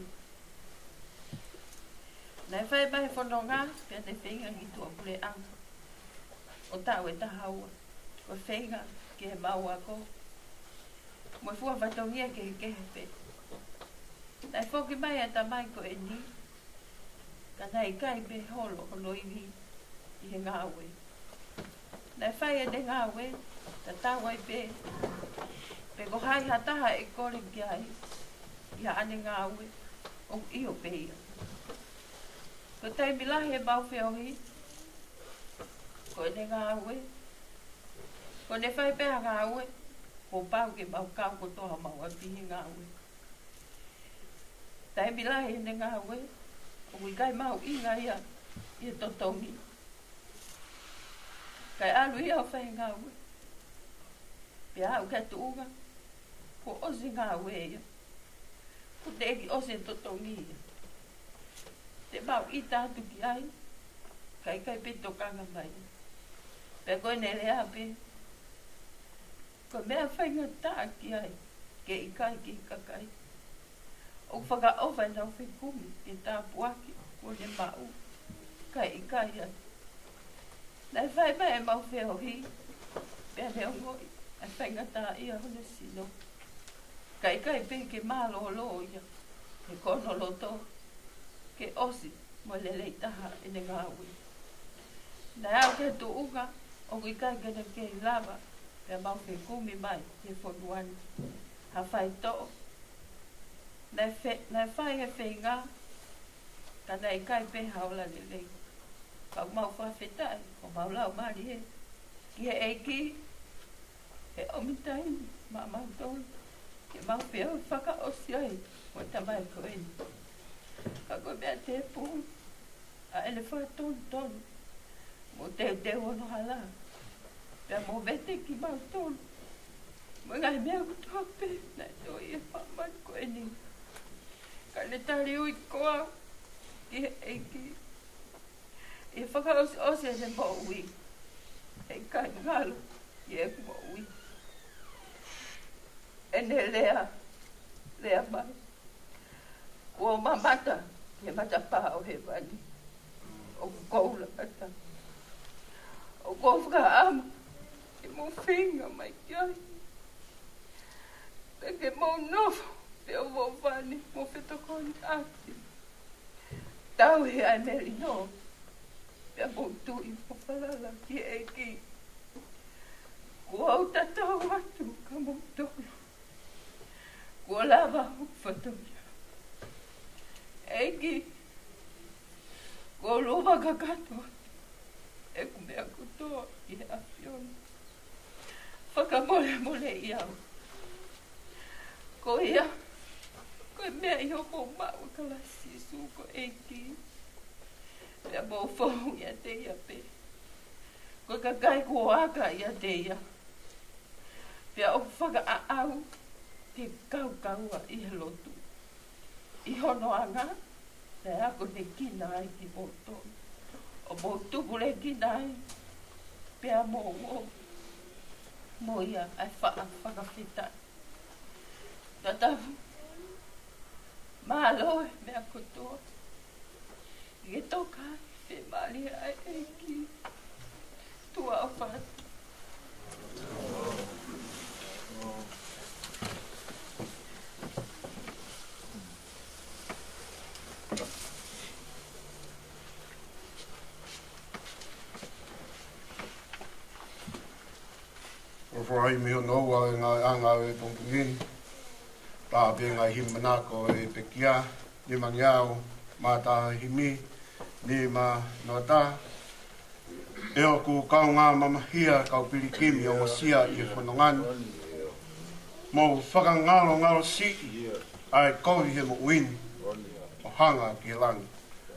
Nai whai mai whanonga. Pia te whenga ki tua pule anga. O tau e taha ua. Ko whenga ki he maua ko. Mo fua whatongia ke he pe. Nai whoki mai a tamai ko e ni. Ka nai kai pe holo o loiwi I he ngāwe. Nai whai e te ngāwe, ta tāwai pe. Pe ko hai hataha e kore ki ai. Ia ane ngāwe, o I o peia. Ko tai milahi e mau whiohi. Ko e ne ngāwe. Ko ne whai pe a ngāwe. Ko pau ke mau kau ko toha mau a pihi ngāwe. Tai milahi ne ngāwe, o kui kai mau inga ia, ia totongi. Kai alu ia o whai ngāwe. Pia au kia tuunga, ko osi ngāwe ia. Ko te eki osi totongi ia. Te mau I tātu ki ai, kai pe tokanga mai. Pia koe ne lea pe. Ko mea whainga tā ki ai, ke I kai ki kakai. O whaka owa nau whikumi e tā puaki o ne mau. Kai I kai ai. Nai whai mai e mau wheo hi. Pea leo ngoi. Ai whainga tā ia hone sino. Kai kai pe ke mālo lo ia. Ke kono loto. Ke osi mo lelei taha e ne ngāwi. Nai au ke tuunga. O kui kai kene ke I lava. Pea mau whikumi mai. Ke whonuani. Ha whai to'o. Nai whai e whenga, ka nai kai pe haula le lei. Pau mau whawhetai, o mau lau mari he. Ki he eiki, he omitai, ma mau tonu. Ke mau pia whaka osi ai, o tamai ko eni. Ka koe mea te pū, a ele whaka tonu. Mo te ono hala. Pea mo vete ki mau tonu. Mo ngai mea kutoa pe, nai toi e whamani ko eni. Ka le tari ui koa, ki he eiki. E whakaosi ose e mo ui. E kai ngalo, i e mo ui. E ne lea mai. Kua mamata, ki e mata pā o he wani. O koula ata. O kua whakaama, e mo whinga mai ki ai. Peke mo nofu. Pe o wani mo whetokoni ati. Tau he ai meri no. Pe mo tui mo whalala ki eki. Kua au tatau atu ka mo tolu. Kua lava hu whatoria. Eki. Kua lova kakatua. E kumea kutoa ki he afiona. whakamole iau. Ko ia, ko mea iho mo mau kala sisu ko eiki. Pea mo whau ia te ia pe. Ko ka kai ko aka ia te ia. Pea o whaka a au te kau-kaua i lotu. I hono anga, te ako ne kina ai ki moto. O mo tupule kina ai, pea mo mo ia ai whakawhita. Tatafu, mahalo mea kotoa. I toka, te mali ai eiki. Tua o whatu. Whai miho noua e ngā anga e pongpungi. Tā pe ngā himanako e pekia, ni mangiao, mā tā himi, ni mā noata. E o ku kau ngā mamahia kau pirikimi o masia i whanongani. Mō whakangalo si, ai kohi he mo uini, o hanga ki langi.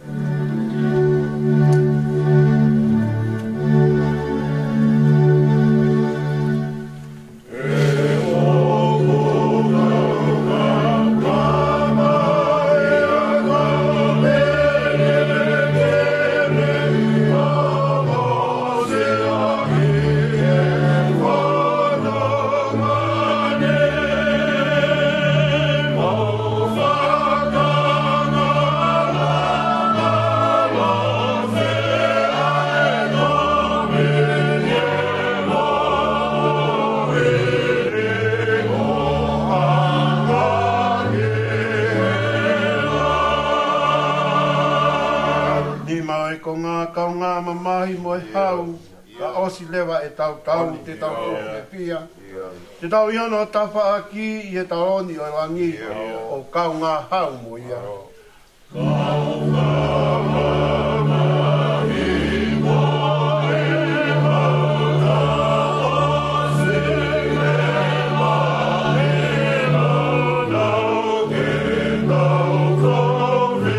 Lewa e tau te tau e pia. Te tau iano tawha aki i e taoni o langi o kau ngā hau mo ia. Kau ngā mahi mo e hauta o se me mahi nau ke tau kowe.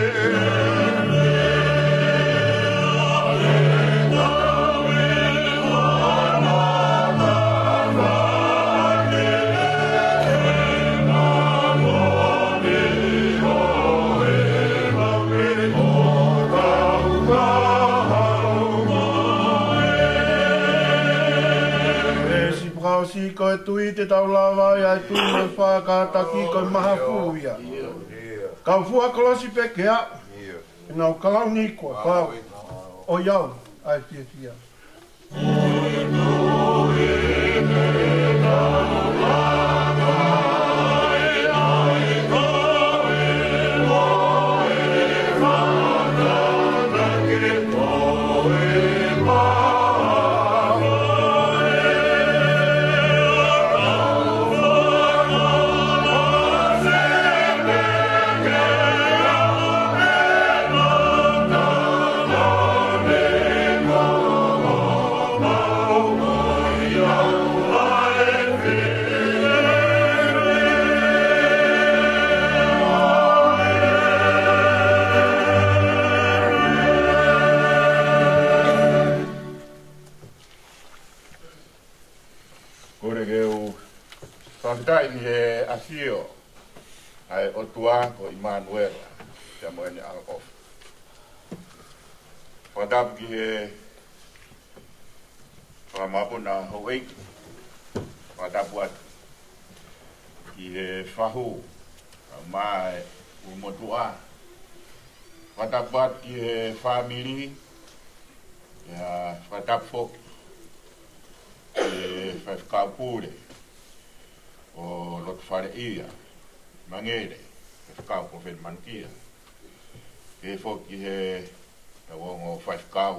Si koe tui te tau lawa ia e tui mai whakataki koe maha fuia. Kau fua kolosi pekea, e nau kalau ni koe pau. O iau, ai fia fia. Whakatai he asio ai o tua ko Immanuela, te moene al of. Whakatap ki he whamapu na Hawaii, whakatapu atu ki he whahu mai umotua. Whakatapu atu ki he family, whakatapu foki ki he whakapure. O lot fare ia, mangere, e whakau ko when mantia. E whoki he tawongo whaifkau.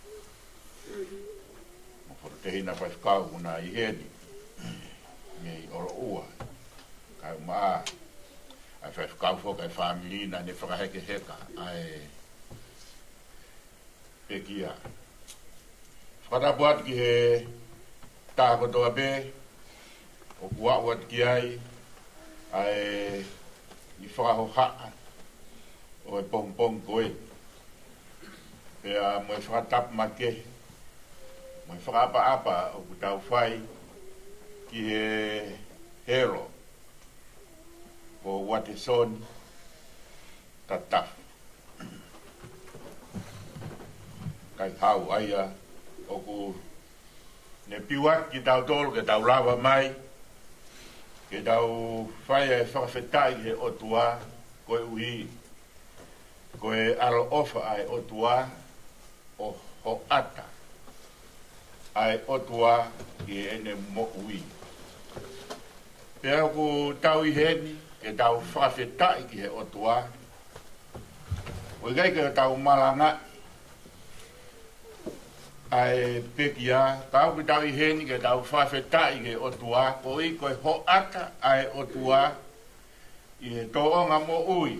Mo whorotehina whaifkau una i heni. Ngei oro ua. Kau maa. Ai whaifkau whoka e whamilina ne whakaheke heka. Ai pekia. Whakatapu atu ki he tā kotoa be, o kua wat ki ai, ai i whakaho haa, o e pong koe. Pea mo e whakatap ma ke, mo e whakapa o ku tau whai, ki he hero, o wate son, tataf. Kai hau aia, o ku ne piwak ki tau tolu ke tau lawa mai, ke tau whai e whakawhetai he otua, koe uhi, koe alo ofa ai otua, o ho ata, ai otua ki ene mo ui. Pea ku tau i heni, ke tau whakawhetai ki he otua, o gai ke tau malanga, ai pekia, kau ki tau i heni ke tau whawhetai ke otua, ko i koe ho ata ai otua, i he toonga mo ui,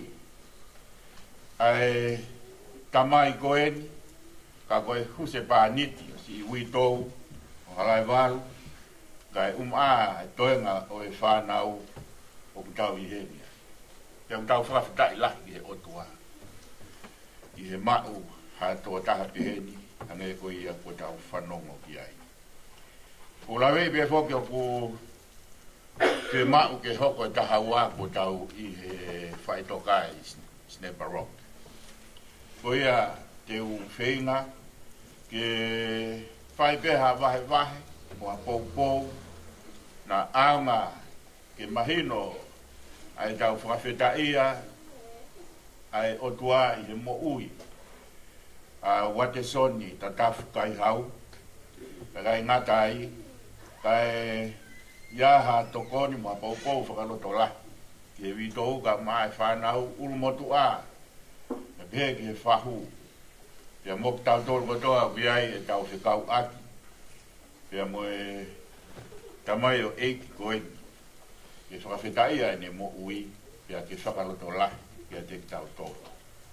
ai tamai koeni, ka koe huse pāniti, si i ui tou, o halai walu, kai e toenga o e whanau, o ku tau i heni. Pea ku tau whawhetai lahi ki he otua, i he mau, ha toa taha pi heni, ange ko ia ko tau whanongo ki ai. O lawe be foki o ku ke mau ke hoko e taha ua ko tau i he whaitokai Snapper Rock. Ko ia te u whenga ke whaipeha wahe moa pou na aunga ke mahino ai tau whakawheta ia ai otua i he mo ui. Wate soni ta tafu kai hau, kai ngata ai, kai iaha tokoni ma pou whakaloto la. Ke vitou ka mai whanau ulumotu a, na pehe ki he whahu. Pea mok tau tolu kotoa viai e tau whikau aki. Pea mo e tamai o eiki koeni. Ke whakawhetai ai ne mo ui, pea ke whakaloto la, pea te tau tolu.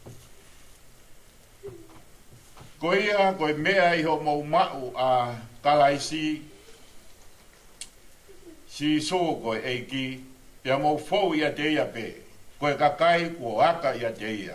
Ko ia, koe mea iho mau mau a kalaisi, si so koe eiki, pia mau fau ia te ia pe, koe kakai kua aka ia te ia.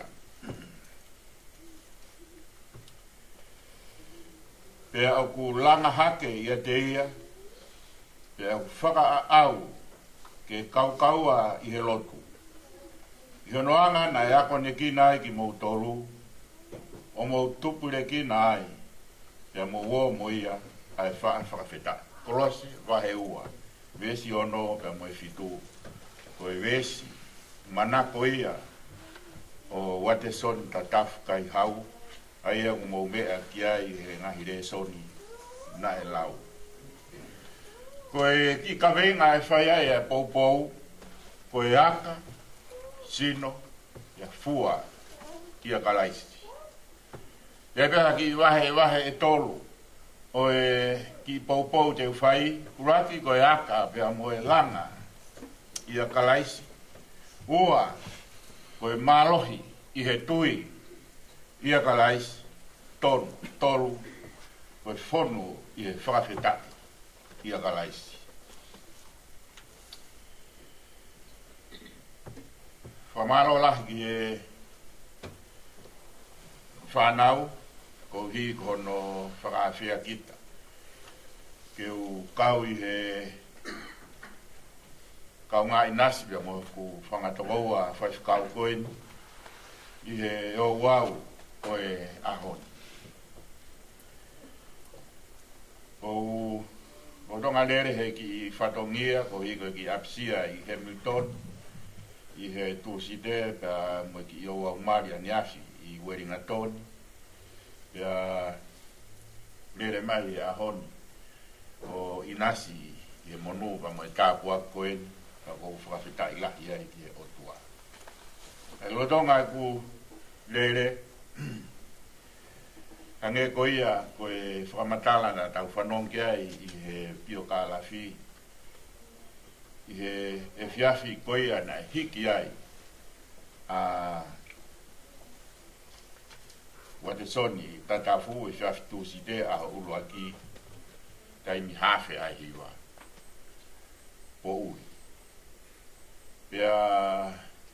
Pia au ku langa hake ia te ia, pia au whaka au, ke kaukaua i he lotu. I honoanga na eako ne kinai ki mau tolu, o mo tupure ki nai, pia mo wo mo ia, ai whakawheta. Kolose, wahe ua, vesi ono, pia mo e fitu, koe vesi, manako ia, o wate soni ta tafu kai hau, ai au mo mea ki ai he ngahi re soni, na e lau. Koe ki ka venga e whai ai e pou, koe aka, sino, ia fua, ki a kalaisi. Ia peha ki wahe e tolu, o e ki pou te uwhai, kuraki ko e aka pea mo e langa, i a kalaisi. Ua, ko e malohi, i he tui, i a kalaisi, tolu, ko e whonu i he whakawhetaki, i a kalaisi. Whamaro lahi ki e whanau, ko hi kono whakawhea kita. Ke u kau i he kau ngā inasi pia mo ku whangatoroa whaifukau koeni i he o wau o e ahoni. O tonga lere he ki whatongia ko hi koe ki apsia i Hamilton i he tūsite pa mo ki i o au Maria Niafi i Wellington. Pea lere mai e ahoni o inasi i monu pa mo e tāpua koeni ka kou whakawhetai lahi ai ki e otua. E lotonga e ku lere hange ko ia ko e whakamatala na tau whanonke ai i he pio kālafi i he e fiafi ko ia na hiki ai a wate soni tatafu e fiafi tūsite a ulu aki tai mi hafe ai hiwa. Po ui. Pea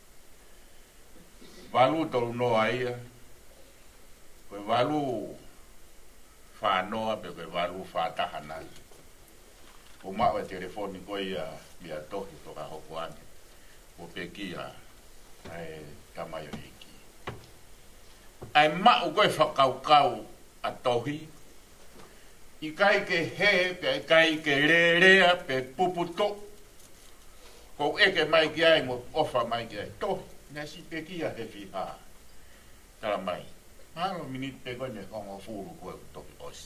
walu tolu noa ia, koe walu whanoa pe koe walu whatahanai. O maua telefoni koe ia mia tohi toka hoko ane. O pekia ai tamayo hiki. Ai mau koe whakaukau a tohi. I kai ke he, pe kai ke rerea, pe puputo. Ko eke mai ki ai mo ofa mai ki ai. Tohi, nasi pekia he fiha. Tala mai. Haro minit pe kone kongo furu koe toki osi.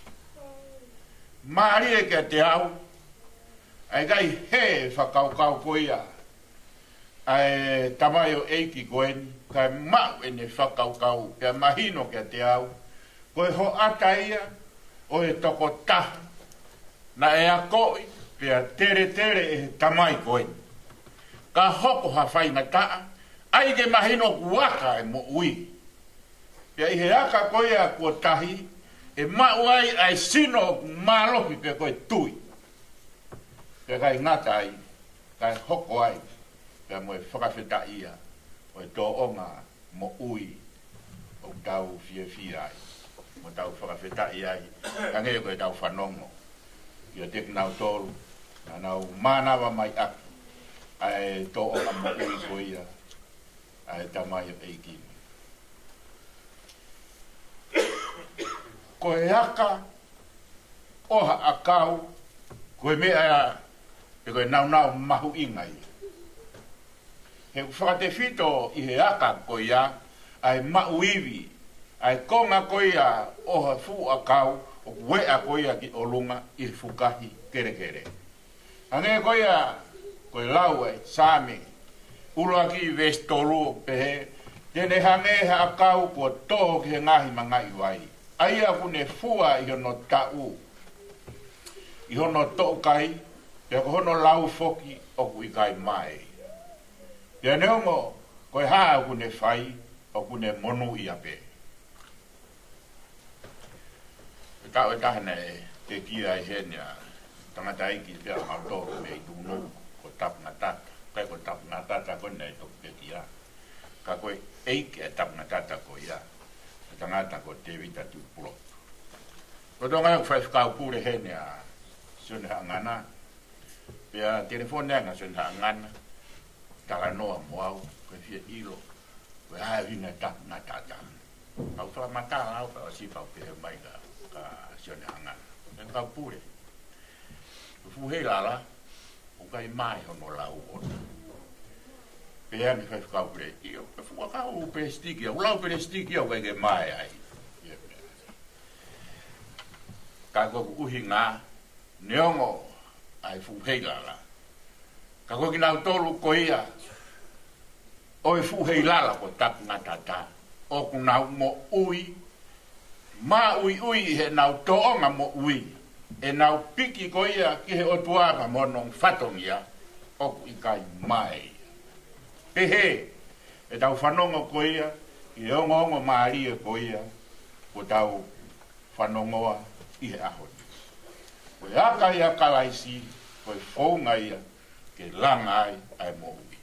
Maari e ke te au. Ai kai he whakaukau koia. Ai tamayo eiki koeni. Kai mau e ne whakaukau. Pea mahino ke te au. Koe ho ata ia. O e toko taha. Na e a koi. Pea tere e tamai koeni. Ka hoko ha whainga taa. Ai ke mahino kuaka e mo ui. Pea i he aka koe a kua tahi. E mau ai sino malohi pe koe tui. Pea kai ngata ai. Kai hoko ai. Pea mo e whakawheta ia. O e tō onga mo ui. O tau fia ai. Mo tau whakawheta ia ai. Ka nge koe tau whanongo. Ia tek nau tōru. Na nau manawa mai aki. Ai tō onga mo ui koe ia. Ai tamai o eiki. Koe aka, oha akau, koe mea e koe nau mahu ingai. He whakate whito i he aka koe ia, ai mau iwi, ai konga koe ia oha fu akau, o wea koe ia ki olunga i fukahi kere. Ange koe ia, koe laue, same, uloa ki vestolu pehe, tene hange ha akau kua toho ki he ngahi mangai wai. Aia kune fua i hono tau, i hono tokai, pia ko hono lau foki o kui kai mai. Pia neongo, koe haa kune whai, o kune monu i ape. E tau e tahana e te kia i henia, tangata iki pia mautoro me i tūnu, ko tapu ngatata, kai ko tapu ngatata kone e toku te kia. Ka koe eike e tapu ngatata ko ia. Tangata ko te vita tu pulo. Ko tonga ko fai kau pure hene a sune angana. Pea telefone nga sune angana. Tala noa moau ko fie ilo. Ko ha vina ta na tata. Au fa mata au fa si fa pe mai ka sune angana. En kau pure. Fu he la o kai mai hono la o. Pea mi fai whakau pere io. E whakau pere stiki au. Lau pere stiki au kai ke mai ai. Ka koku uhi ngā. Neongo ai fuheilala. Ka koki nau tolu ko ia. O e fuheilala ko tapu ngā tata. O ku nau mo ui. Ma ui he nau toonga mo ui. E nau piki ko ia ki he otuaka monong whatongia. O ku ikai mai. Pehe, e tau whanongo ko ia, i ongo maari e ko ia, ko tau whanongoa i he ahoni. Ko e aka ia kalaisi, ko e whaunga ia, ke langa ai mo ui.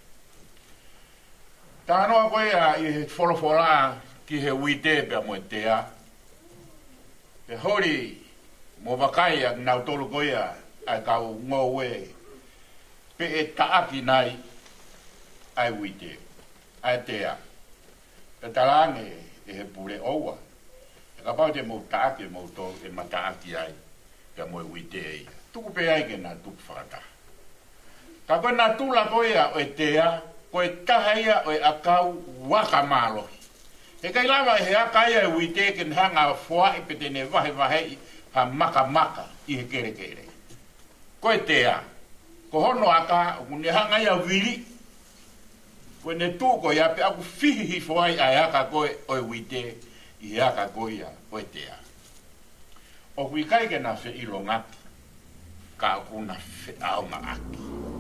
Tānoa ko ia i he wholofora ki he uite pia mo e tea. Pe hori, mo wakai a nau tolu ko ia, ai kau ngowe, pe e taaki nai, ai uite, ai tea. Te talange e he pure oua. E ka pau te mou taake mou tō e mataaki ai, ka moe uite ei. Tuku pe ai ke nā tuku whakata. Ka koe nā tula koe a o e tea, koe taha ia o e akau waka mālohi. E kai lava e he aka ia e uite ke nhanga whua i pe tene wahe ha maka i he kere. Koe tea, ko hono aka o kune hanga ia wili, koe ne tūko ia pe aku whihi whai ai aka koe o e wite i aka koe ia o e tea. O kui kai ke na whi ilo ngaki, ka aku na whi aonga aki.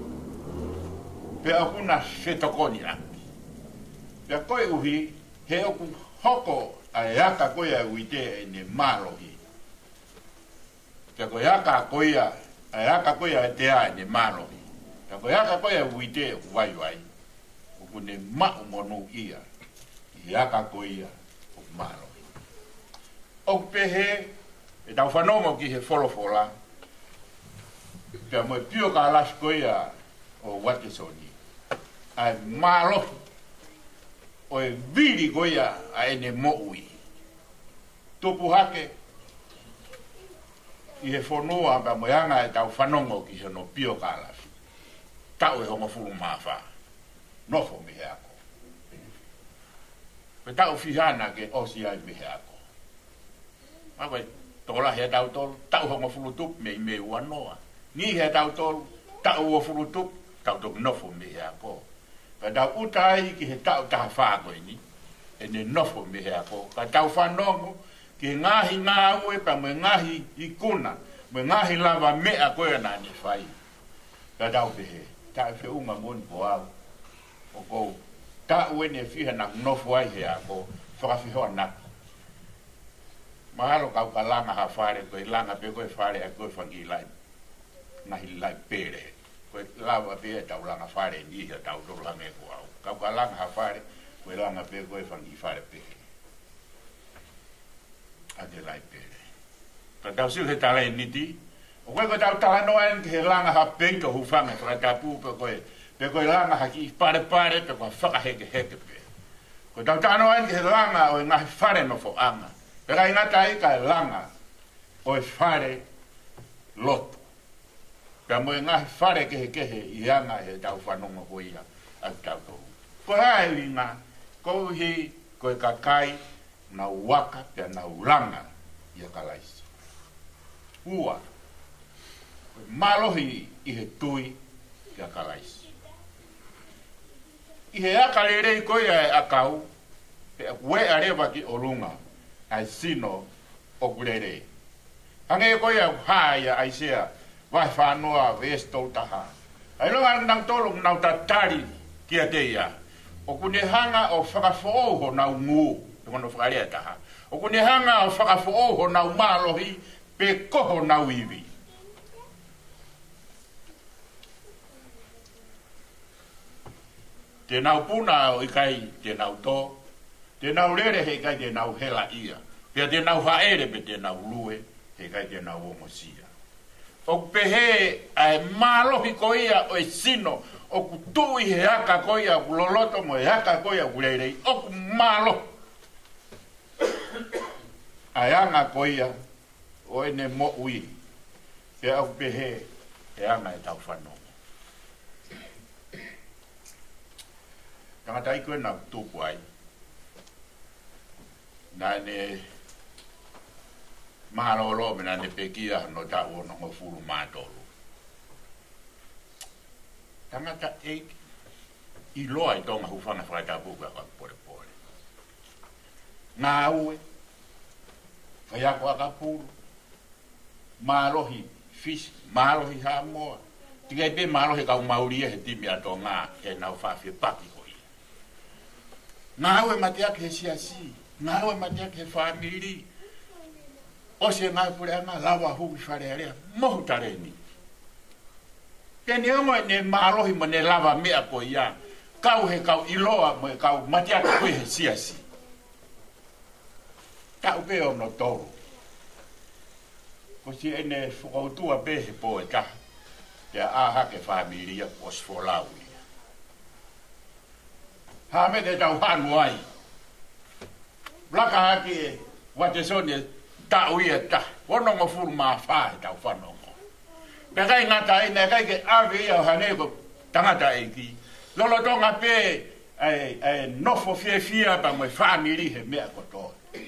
Pe aku na whi tokoni aki. Pe koe uhi, he oku hoko ai aka koe a wite e ne mālohi. Te ko yaka koia, yaka koia te ai ne malo. Te ko yaka koia uite wai wai. Ko ne ma mono ia. Yaka koia o malo. O pehe e tau whanongo ki he wholofola. Pea mo pio ka alas koia o Watesoni. Ai malo o e viri koia a ene moui. Tupu hake i he whanua pea mo yanga e tau whanongo ki he no pio ka alas. Tau e hongo furu mawha. Nofo mi he ako. Pe tau whihana ke osi ai mi he ako. Mawe tola he tau tolu, tau hongo furu tup me uanoa. Ni he tau tolu, tau o furu tup, tau tup nofo mi he ako. Ka tau utai ki he tau taha whākoe ni, e ne nofo mi he ako. Ka tau whanongo ki ngahi ngā ue pa me ngahi i kuna, me ngahi lava mea koe na ni whai. Ka tau pehe, tau whi unga moni po au. O kou, tau ene whiha na nofo ai he ako, whakawhihoa naki. Mahalo kau ka langa ha whare, koe langa pe koe whare a koe whangi lai. Nahi lai pere. Koe lawa pe e tau langa whare ni hea tau toro langa e ko au. Kau ka langa ha whare, koe langa pe koe whangi whare pere. Ate lai pere. Ta tau siu he tala e niti. O koe koe tau tala noen ki he langa ha peito hu whanga whakatapu pe koe langa ha ki pare pe koe whakaheke heke pe. Koe tau tala noen ki he langa o e ngahi whare no fo anga. Pera ingata i ka langa o e whare loto. Pea mo e ngahi whare kehe i anga e tau whanonga ko ia a tau tohu. Ko hae inga, kou hi koe ka kai na waka pea na ulanga i a kalaisi. Ua, koe malohi i he tui i a kalaisi. I he akalere i koe a akau, pea we arewa ki olunga. Ai sino o gurere. Hange ko ia haia ai sea vai whanua vesto taha. Ai longa nang tolong nau tatari kia teia. O kune hanga o whakafooho nau ngu. Tungono whakarea taha. O kune hanga o whakafooho nau malohi pe koho nau iwi. Te nau puna o ikai te nau tō. Te nau rere he kai te nau hela ia. Pea te nau haere pe te nau lue he kai te nau omosia. O pehe ai malohi ko ia o e sino o ku tui he haka ko ia ku loloto mo he haka ko ia ku reirei. O ku malo. Ai anga ko ia o ene mo ui. Pea o pehe he anga e tau whanonga. Tangata iko e nau tupu ai. Nane mahalo me nane pekia no ta ono mo fulu matolo. Tangata e i loa i tonga hufana whaita buka ka pore. Ngā ue, whaiako a ka puru, mālohi fish, mālohi ha moa. Tikai pe mālohi kau mauria he timi ato ngā e nau whawhia paki ko ia. Ngā ue matiak he siasi. Ngā ue matiak he whamiri. O se ngā pure ngā lawa hui wharearea. Mohu tareni. Tēne ongo ne mārohi mo ne lava mea ko ia. Kau he kau iloa mo e kau matiak koe he siasi. Kau pe ono toro. Ko si ene whakautua pe he po e taha. Te aha ke whamiria o sfolau ia. Ha me te tau hanu ai. Blaka haki e Watesoni tau ia taha. Wono ngo furu maa whae tau whanongo. Pe kai ngata ina kai ke awe ia o haneko tangata eiki. Lolo tonga pe nofo fia pa mo whamiri he mea kotoa.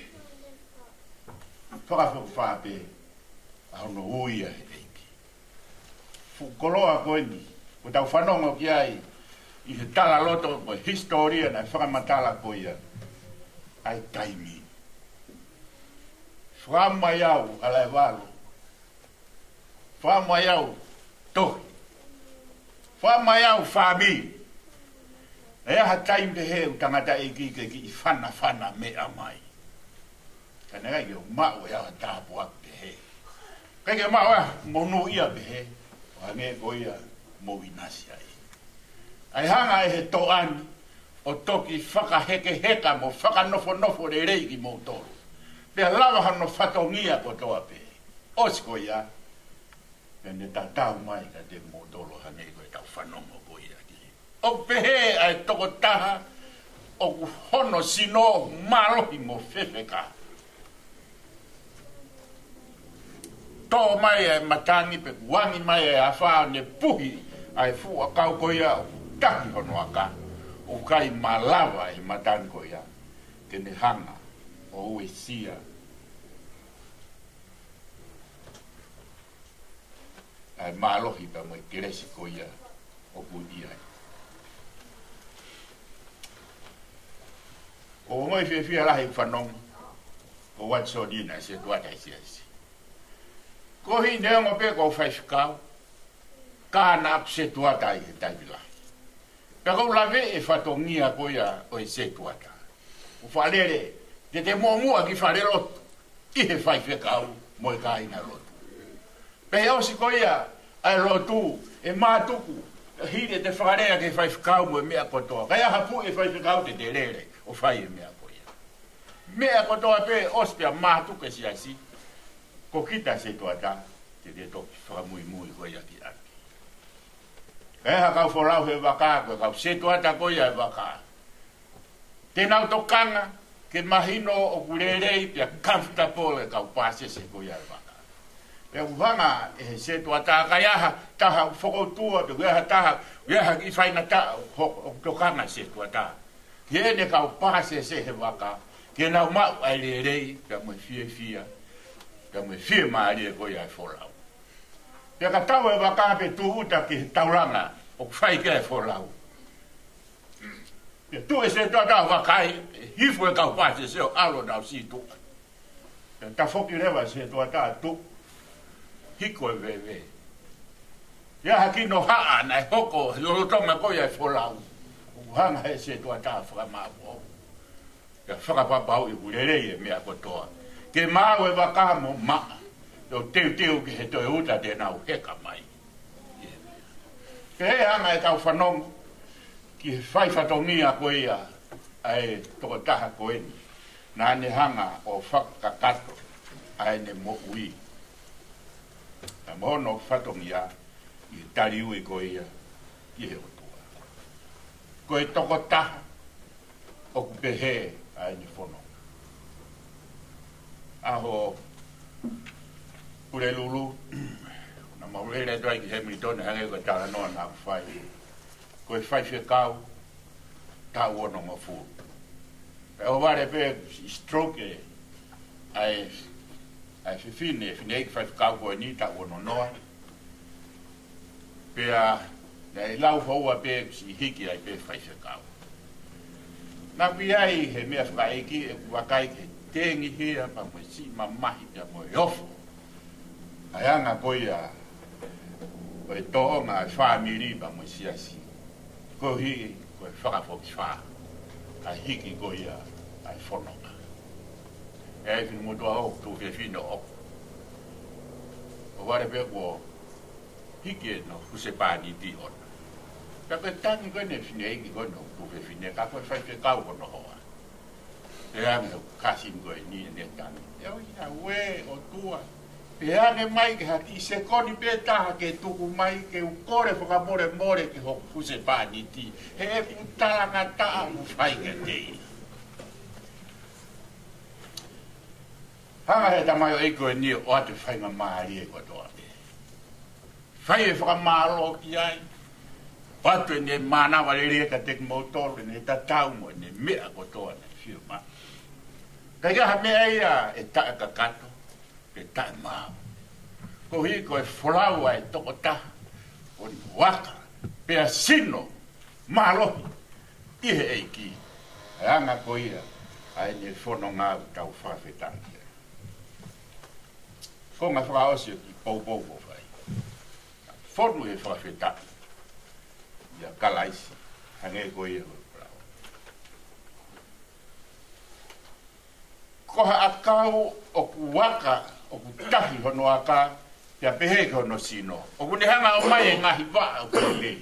Whakawhu wha pe ahono uia he eiki. Fukoloa koeni. Ko tau whanongo ki ai i he tala loto mo historia na whakamatala ko ia. Ai taimi. Whamai au alai walo. Whamai au tohi. Whamai au whami. E aha taim te heu tangata e ki i whana mea mai. Ka nera i o mau e aha tāpu ak te he. Kai ke mawa monu ia behe. Hange ko ia mo inasi ai. Ai hanga e he toani o toki whakaheke heka mo whakanofo re reiki mo tolu. Pea lava hano whatongia ko toa pe. Osko ia. Pene ta tau mai ka te mo tolu hange ko e tau whanongo ko ia ki. O pehe ai toko taha o ku hono sino marohi mo whewheka. Tō mai e matangi pe wangi mai e awha ne puhi ai fu a kau ko ia o tahi hono aka. O kai malawa e matangi ko ia. Kene hanga o ue sia. Ai malohi pa mo keresi ko ia o pudi ai. O moi fia lahi whanong o watso dina se tuatai siasi. Ko hi neongo pe ko whaifkau ka na apse tuatai e taivila. Pero lave e whatongia ko ia o e se tuata. O whalere te mua ki whare lotu i he whaifkau mo e ka ina lotu. Pe o si ko ia ai lotu e mātuku hire te wharea ke whaifkau mo e mea kotoa. Kai aha pu e whaifkau te rere o whai e mea ko ia. Mea kotoa pe ospia mātuku e si asi. Ko kita se tuata te te toki whakamui ko ia ki aki. Kai ha kau wholau he waka ko kau se tuata ko ia e waka. Te nau tokanga ke mahino o kurerei pia comfortable e kau pase se ko ia e waka. Pea uhanga e se tuata kai aha taha whakoutua pe kueha taha kueha ki whaina ta o tokanga se tuata. Ke ne kau pase se he waka. Ke nau mau ai rerei pia mo fia. Ka me fie maari e koi ai wholau. Pea ka tau e waka pe tu uta ki tauranga o whai ke e wholau. Pea tu e se tuata wakai, hifu e kau pase se o alo nau si tu. Pea ta whoki rewa se tuata tu, hiko e wewe. Pea haki no haa na e hoko, lorotonga koi ai wholau. Uhanga e se tuata whakamapo. Pea whakapapau i kurerei e mea kotoa. Ke mau e waka mo maa. O teu ki he toi uta te nau heka mai. Ke he anga e tau whanongo. Ki he whai whatongia ko ia. Ai toko taha ko eni. Nā ne hanga o whakakato. Ai ne mo ui. Na mohono whatongia. I tari ui ko ia. I he otua. Ko e toko taha. O kupehe. Ai ne whanongo. Aho ure lulu na maurere doi ki he militone hange ko tala noa na whai ko e whai whiakau ta uono ma fu pe o vare pe stroke ai fine ki whai whiakau ko e ni ta uono noa pe a nei lau hoa pe si hiki ai pe whai whiakau na piai he mea whaiki e wakai ke tengi hea pa mo si mamahi pia mo e ofo. Ayanga koia o e toonga e whamiri pa mo si asi. Ko hi ko e whakafoki wha. A hiki koia ai whanonga. E ai whinu motua o tu whi whino o. O ware pe ko hiki e no husepani ti ona. Ka koe tangi koe ne whine eiki koe no tu whi whine. Ka koe whai kau kono hoa. E ame o kasim koe ni e netangi. E o ina we o tua. E ane mai ke haki se koni pe taha ke tuku mai ke u kore whakamore more ke hoku huse pāni ti. He e putalanga taa u whai ke tei. Hanga he tamai o eiko e ni o atu whainga maari e kotoa te. Whai e whakamaro ki ai. Atu e ne manawa le reka tek motoro ne tatau mo ne mea kotoa ne whiu maa. Kai ha mea ia e tae kakato, e tae mau. Ko hi ko e wholau ai toko taha, o ni waka, pea sino, malohi, ihe eiki. E anga ko ia, ai ne whono ngā tau whawhetaki. Ko ngā whaosi ki pou whai. Whono e whawhetaki. Ia kalaisi, hange ko ia. Ko ha akau o ku waka, o ku tahi hono aka, Pia pehe ko no sino. O kune hanga o mai ngahi wa o kule.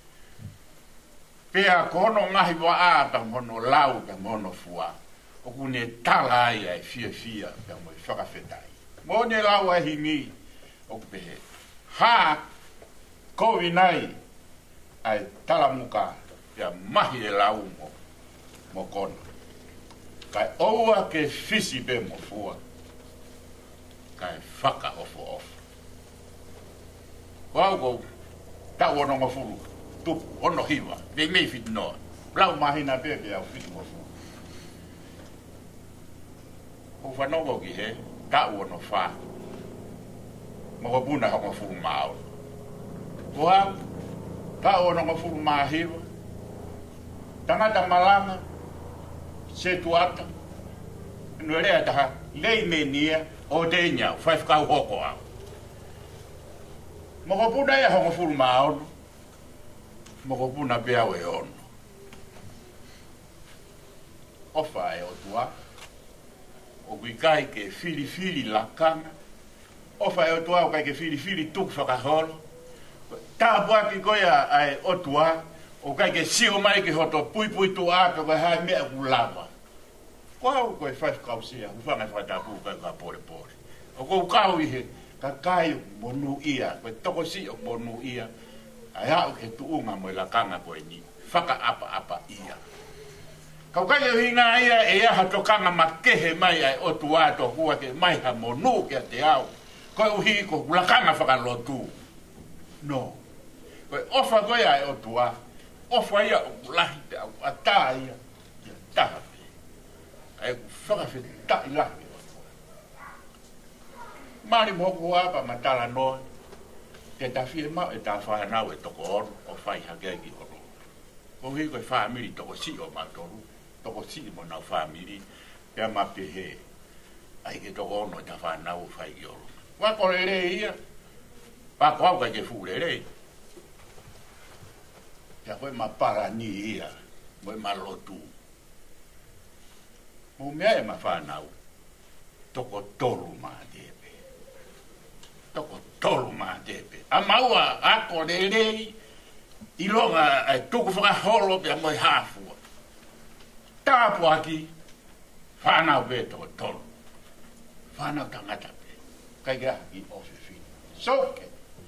Pia kono ngahi wa a pa mono lau pa mono fua. O kune tala ai ai fia pa mo whakawhetai. Mone lau ai hingi o pehe. Ha kowi nai ai tala muka pia mahi e lau mo kono. Kai oua ke fisi be mo fua. Kai whaka ofo. Wau ko ta wono mo furu. Tu ono hiwa. Be mei fit no. Blau mahina be au fit mo furu. O whanongo ki he, ta wono wha. Mo buna ho mo furu mao. Wau ta wono mo furu mahiwa. Tangata malanga se tuata. Nuerea taha lei menia o denya five ka hoko au. Mo puna ia hongo fulu maono. Mo puna bea we ono. Ofa e o tua. O kuikai ke fili lakanga. Ofa e o tua o kai ke fili tuk whakaholo. Tā pua ki koia ai o tua. O kai ke sio mai ke hoto pui tu ape kai hai mea kulawa. Kau koe five kausia. Ufanga whatapu kai ka pore. O kou kau ihe. Ka kai monu ia, koe toko si o monu ia, ai hao ke tuunga mo la kanga koe ni, whaka apa ia. Kau kai o hinga ia e aha tokanga makehe mai ai o tuato hua ke mai ha monu ke te au, koe uhi ko la kanga whaka lotu. No, koe ofa koe ai o tua, ofa ia o lahi te au, ata ia taha. Ai whaka wheta i lahi. Mari mo ko apa matala no te ta firma e ta fa na we to ko o fai ha ge gi o o hi ko family to ko si o ma to ko si mo na family ya ma pe he ai ke to ko no ta fa na o fai gi o wa ko le ia pa ko ga ke fu le ya ko ma para ni ia mo ma lo tu o me ma fa na o to ko tolu ma toko tolu ma tepe. A maua ako rei i longa ai tuku whakaholo pia moi hafua. Tāpu aki whanau be toko tolu. Whanau tangata pe. Kai gra i ofifi. Soke.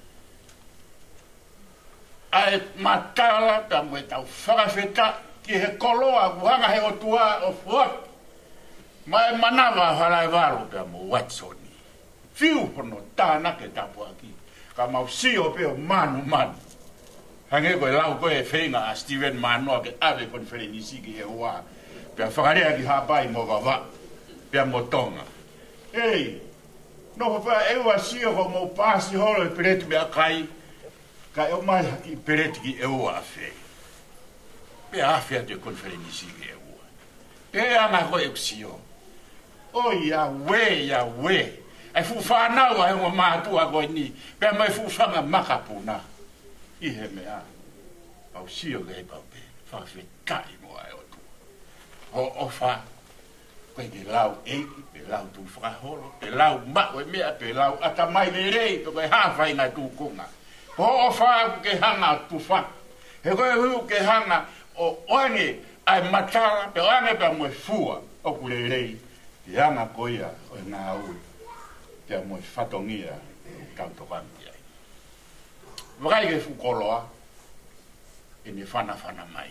Ai matala pia moi tau whakawheta ki he koloa kuhanga he o tua o fuaki. Mai manawa halai waru pia mo Watson. Fiu hono tāna ke tapu aki. Ka mau sio peo manu. Hange koe lau koe whenga a Steven Manoa ke ave konferenisi ki e hoa. Pea whakarea ki hapai mo kawa. Pea mo tonga. Ei, no wha ewa sio ho mo pasi holo e pereti mea kai. Ka eo mai haki pereti ki e hoa awhe. Pea awhea te konferenisi ki e hoa. Pea anga koe e sio. O ya we. Ai fu whanau ai o mātua koe ni, pia mai fu whanga makapuna. I he mea, au sio gei pau pe, whawhetai mo ai o tu. Ho ofa, koe ke lau eiki, pe lau tu whakaholo, pe lau maue mea, pe lau atamai le rei, pe koe hawhai ngai tu kunga. Ho ofa ke hanga tu whak. He koe hu ke hanga o oange ai matala, pe oange pe moe fua, o kule rei, ki hanga koia o ngā ui. Pia moi whatongia tautokangi ai. Wakai ke whukoloa e ne whana mai.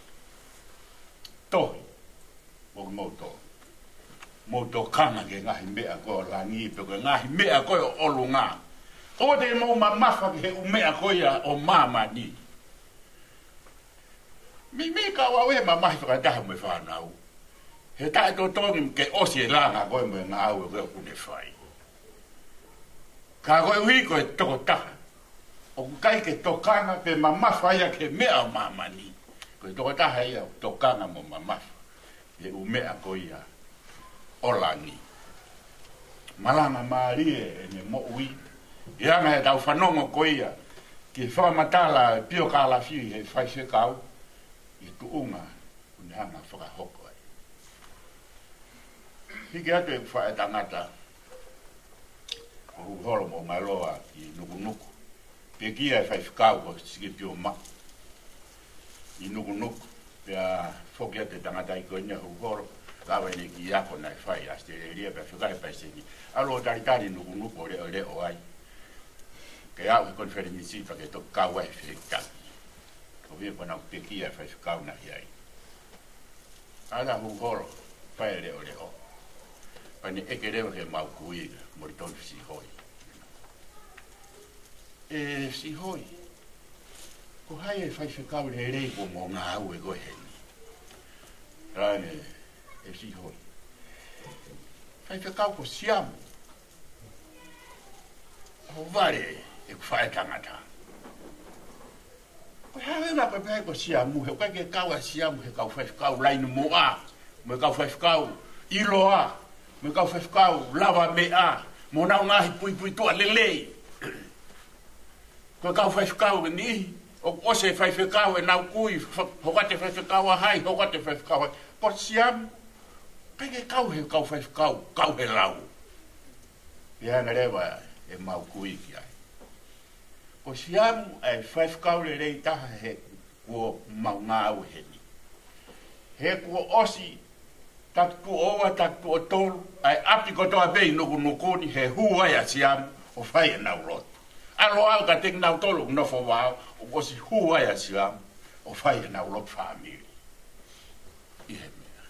Tohi, o mauto. Mauto kanga ke ngahi mea koe langi, pe koe ngahi mea koe o olu ngā. O te mau mamafa ke he umea koe o mama ni. Mi ka wawe mamahi whakataha me whanau. He tae to tongi ke osi e langa koe me ngā au e koe kune whai. Ka koe ui koe toko taha. O kai ke tokanga pe mamafa ia ke mea o mamani. Koe toko taha ia tokanga mo mamafa. E u mea koe ia olangi. Malanga maarie e ne mo ui. Ianga e tau whanongo koe ia. Ki whakamatala pio ka la fiu he whaise kau. I tu unga unehanga whakahoko ai. Hiki atu e whae tangata. o holo mo ngaloa I nuku. Pekia fai whakau ko sikipi o ma. I nuku. Pea whokia te tangata I koina hukoro. Kawa ne ki ako nai whai aste rea pea whakai pai sengi. Alo taritari nuku o reo ai. Ke au he konferenisi pa ke to kawa e whikaki. Ko via kona pekia fai whakau na hiai. Ala hukoro whai reo. Pane eke reo he mau kuiga. Mori tonu si hoi. Si hoi. Ko hai e whai whakau le rei po mō ngā au e goe heni. Rane si hoi. Whai whakau ko siamu. Ho vare e ku whae tangata. Ko hai na koe pēi ko siamu. He kai ke kau a siamu he kau whai whakau lainu mo a. Me kau whai whakau ilo a. Me kau whai whakau lava me a. Mo nau ngahi pui tua lelei. Ko kau whai whakau ni, o ose whai whakau e nau kui, hokate whai whakau a hai, hokate whai whakau a. Ko siam, peke kau he kau whai whakau, kau he lau. Ia na rewa e mau kui ki ai. Ko siam e whai whakau le rei taha he kua mau ngā au he ni. He kua osi, tak tu oa, tak tu o tolu, ai api kotoa pei nuku ni he huai a siam, o whai e nau roto. Alo au ka tek nau tolu no fo wao o kosi huai a siam o whai e nau lop whamiri. I he mea.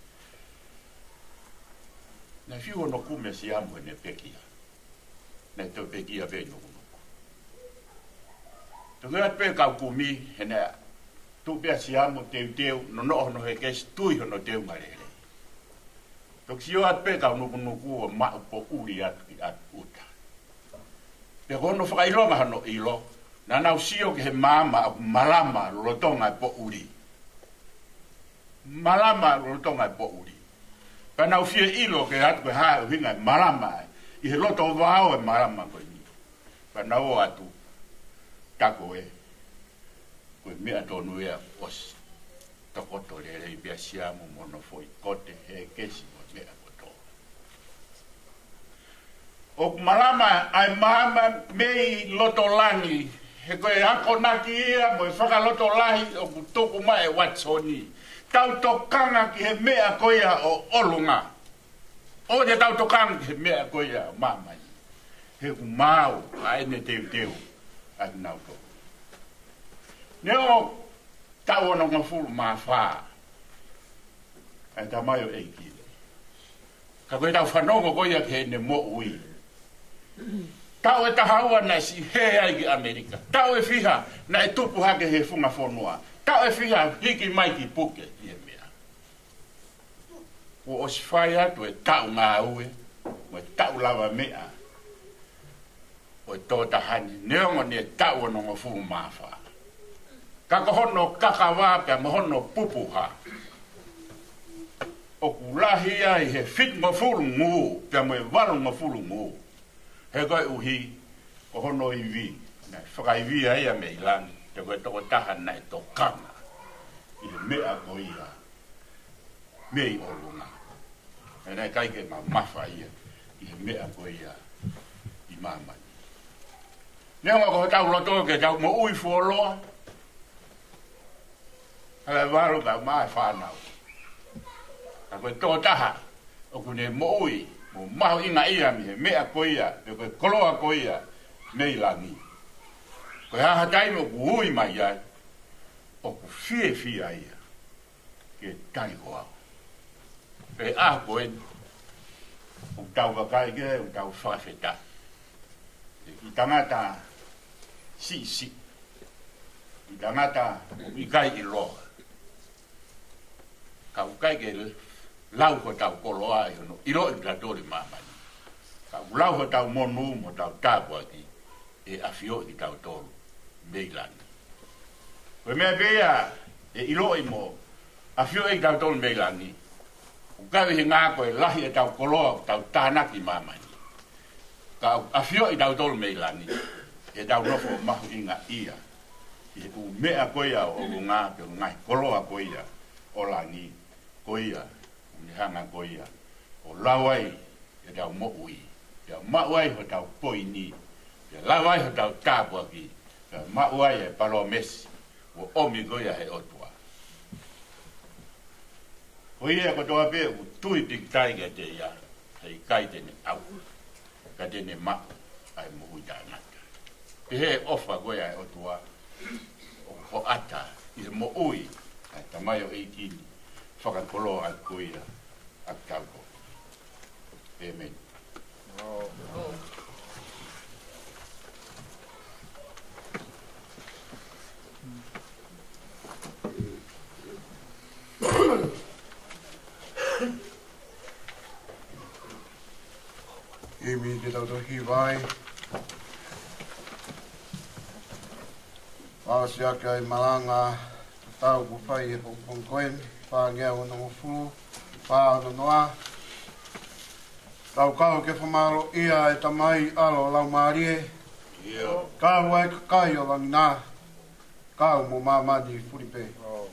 Na whiu no kume siam he ne pekia. Ne te pekia pe nuku. Te kuat pe kau kumi he ne tu pia siam o teu no he kes tui no teu marere. Tok sio at pe kau nuku o ma po uri at uta. Pe kono whakailonga hano ilo, na nau sio ke he mama malama rotonga po uri. Malama rotonga po uri. Pa nau fie ilo ke atu ke hae uhinga malama, I he loto wao e malama koe ni. Pa nau atu, tako e, koe mea tonu ea os, tokoto le rei pia siamu mono foi kote he kesi mo mea koto. O malama ai mama mei loto langi he koe ako naki ia mo e whaka loto lahi o kutoku mai watsoni. Tau tokanga ki he mea koia o olunga. O te tau tokanga ki he mea koia o mama. He ku mau a ene teu a nau to. Neo tau ono ngafulu maa whaa. Ai ta mai o eikile. Ka koe tau whanongo koia ki he ne mo ui. Tau e tahaua na si he ai ki Amerika. Tau e whiha na e tupu hake he funga whanua. Tau e whiha hiki mai ki puke i e mea. O osi whai atu e tau ngā ue. Mo e tau lawa mea. O e tō tahani. Neongo ni e tau ono ngā funga maa whaa. Kaka hono kakawā pia mo hono pupuha. O kulahi ai he fit ngā fulu ngū. Pia mo e walu ngā fulu ngū. He koe uhi, o hono I vi, na whakai vi ai a me ilangi, te koe toko taha na e tō kanga, I he mea ko ia, mei o lunga. E nei kaike ma mawha ia, I he mea ko ia, I mamani. Neonga ko tau loto ke tau mo ui fuoloa, hale waru ka mai whanau. Ka koe tō taha, o kune mo ui, o maho inga ia mi he mea koia, pe koe koloa koia, mei langi. Koe haha taino ku ui mai ai, o ku fie ia, ke tai hoa. Pe a koe, o tau kakai ke, o tau whakawheta. I tangata si, I tangata I kai I loa. Ka ukai ke lau ko tau koloa I ro I platori mamani. Ka lau ko tau monu mo tau tāpua ki e awhio I tau tolu meilani. Koe mea pēia e iro I mo awhio I tau tolu meilani. Ukawi he ngā koe lahi e tau koloa tau tānaki mamani. Ka awhio I tau tolu meilani e tau nofo mahu inga ia. I u mea koia o ngā pio ngai koloa koia o langi koia. Ni hanga koia o lawai e tau mo ui ya mawai ho tau poini ya lawai ho tau tabua ki ya mawai e palo mesi o omi goia he otua hoi e kotoa pe u tui piktai ke te ia hei kai tene au ka tene ma ai muhui tāngata pe he ofa goia he otua o ata i se mo ui ai tamayo 18 whakakolo al kuia a tauko. Amen. Imi te tauto hiwai. Wāsiaka i malanga tau ku whai e pongkoen. Whāngea o nongo fulu. Whāona noa. Tau kau ke whamaro ia e tamai alo lau maarie. Kau ai kakai o langi nā. Kau mo mamadi furipe.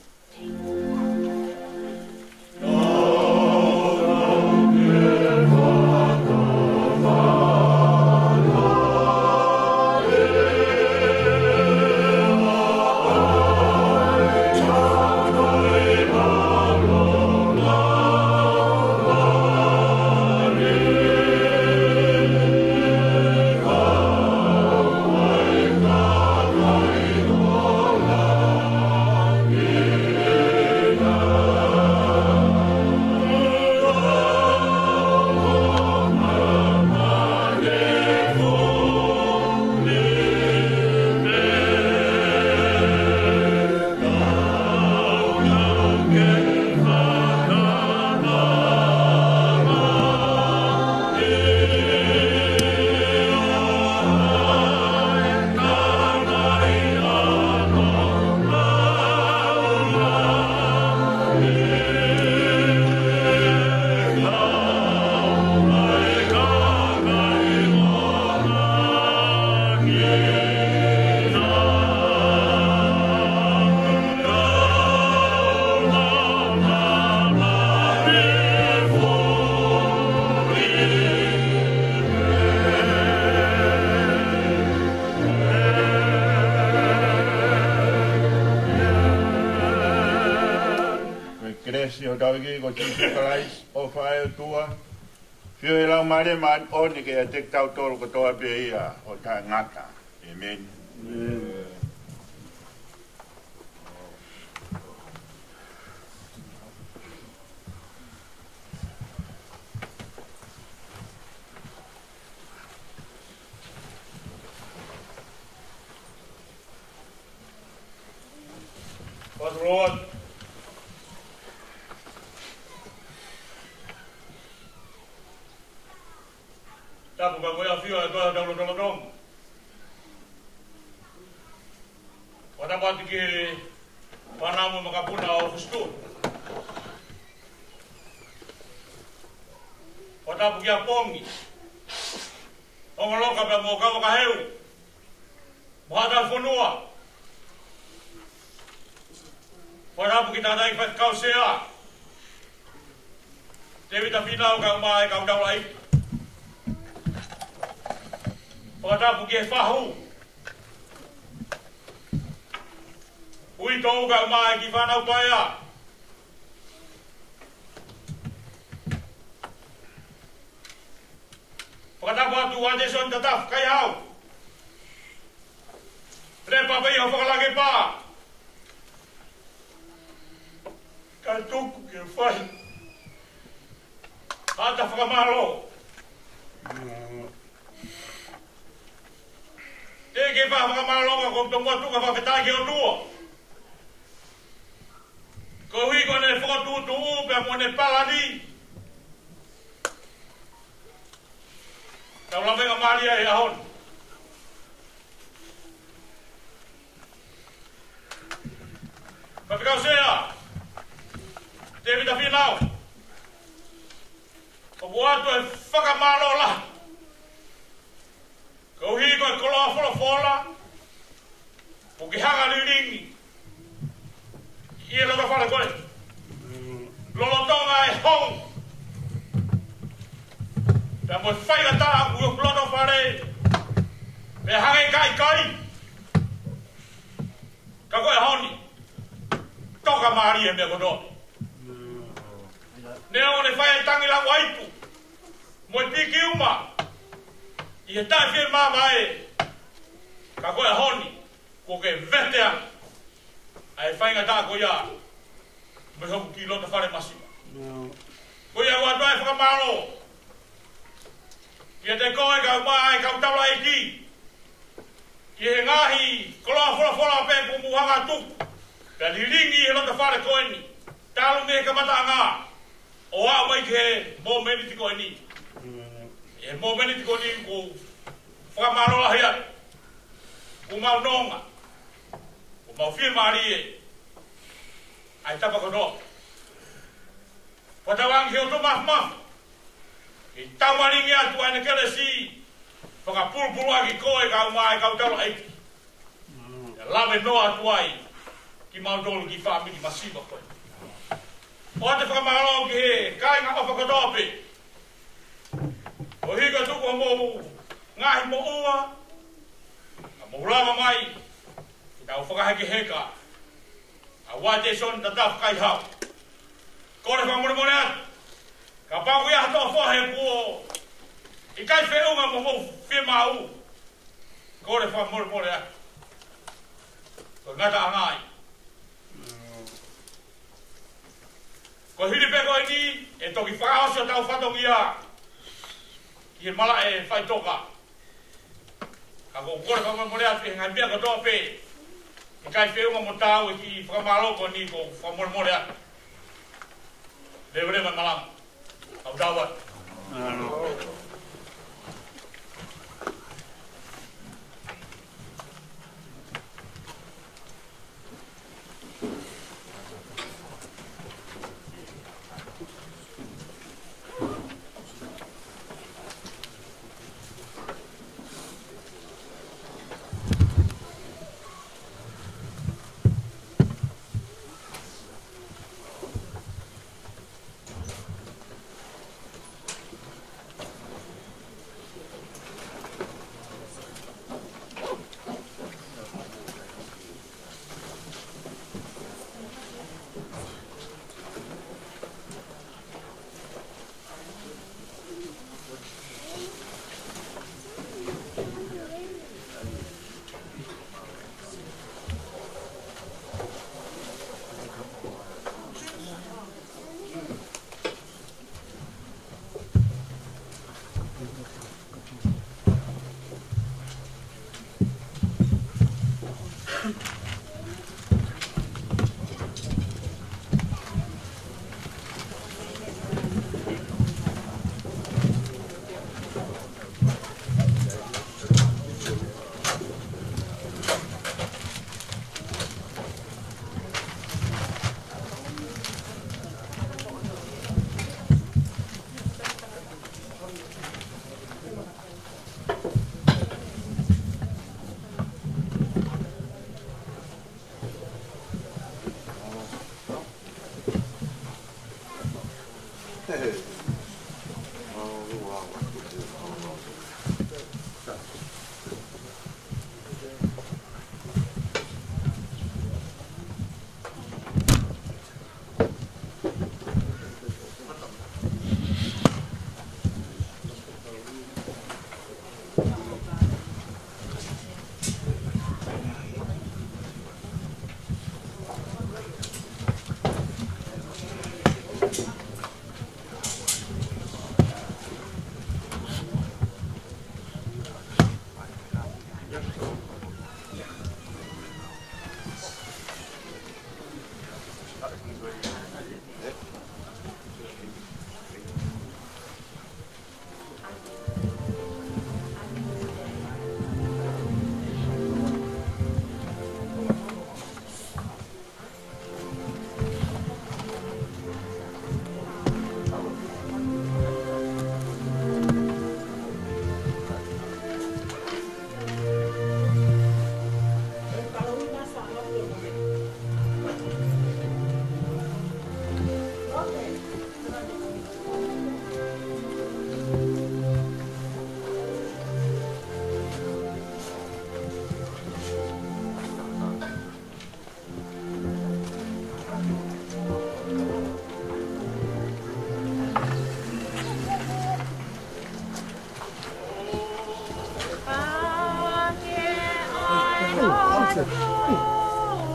Oni ke te tau toro ko toa pe ia o ta ngata. Amen. Father Lord, tapu ka koe a whio e toa taulo tolo tong. O tapu ati ki whanamu makapuna o fustu. O tapu ki a pongi. O ngaloka pe mo kawa ka heu. Mohata whunua. O tapu ki tātai whatkau sea. Te vita whinau ka umae ka utaula ipu. Whakatapu ki e whahu. Ui tōu ka umai ki whanau paia. Whakatapu atu a te son tataf kai hau. Repa pei ho whakalake pā. Ka tuku ki e whai. Hata whakamaro. Te ke whakamalonga ko tonga tuka whakatai ke o tua. Ko hui ko ne whakatutu upe mo ne palani. Tau lawenga maria e ahon. Whakakau sea. Te vita whinau. O buatu e whakamalola. Ko hi ko koloa fola o ki hanga liringi i lo ka fala koe lo tonga e hong ta Pea mo whai ata a ua kulono whare. Pea hange kai. Ka koe honi. Toka maari e mea kono. Nea o ne whai tangi la waipu. Mo i piki uma. I he tai whia mama e. Ka koe honi. Ko ke vetea. Ai whainga tā ko ia. Me hoku ki lota whare masima. Ko ia wā tuai whakamaro. Ia te koe ka mai ka utaula e ki. Ia he ngahi koloa whola pe ko muhanga tuku. Pea ni ringi he lota whare koe ni. Tālu me ka mata ngā. O a mai ke mō meni ti koe ni. E mō meni ti koe ni ko whakamaro la hea. Ko mau nonga. Mau whia maari e. Ai tapa kono. Watawangi he o to maf. I tamaringi atu aina kere si. Whaka pulpulu aki koe ka umai ka utalo eiti. E lave no atu ai. Ki mau dolu ki whamiki masiva koe. O te whakamaro ki he. Kai ngā ofa kotope. O hika tuku mo ngahi mo ua. Mo rama mai. Tau whakaheke heka. A wate son ta taf kai hau. Kore whamore more atu. Ka pangu ia hatoa whahe puo. I kai whiunga mo mou whia mau. Kore whamore more atu. Ko ngata angai. Ko hiri peko e ni. E toki whakaosio tau whatongi ia. Ki he mala e whaitoka. Ka ko kore whamore more atu. E ngai mea katoa pe. I kai whiunga mo tau e ki whakamaloko ni ko whamore atu. Lewe malama. Au dawa.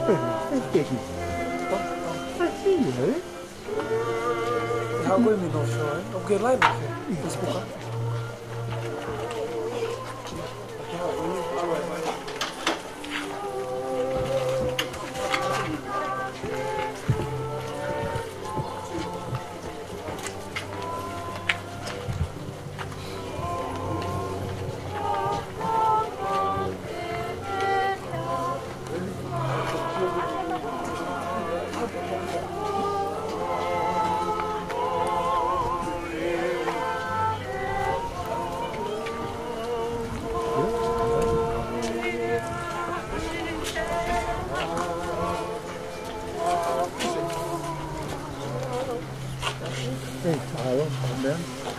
How go me no show? Okay, live Facebook. Hey, Tyler, come in.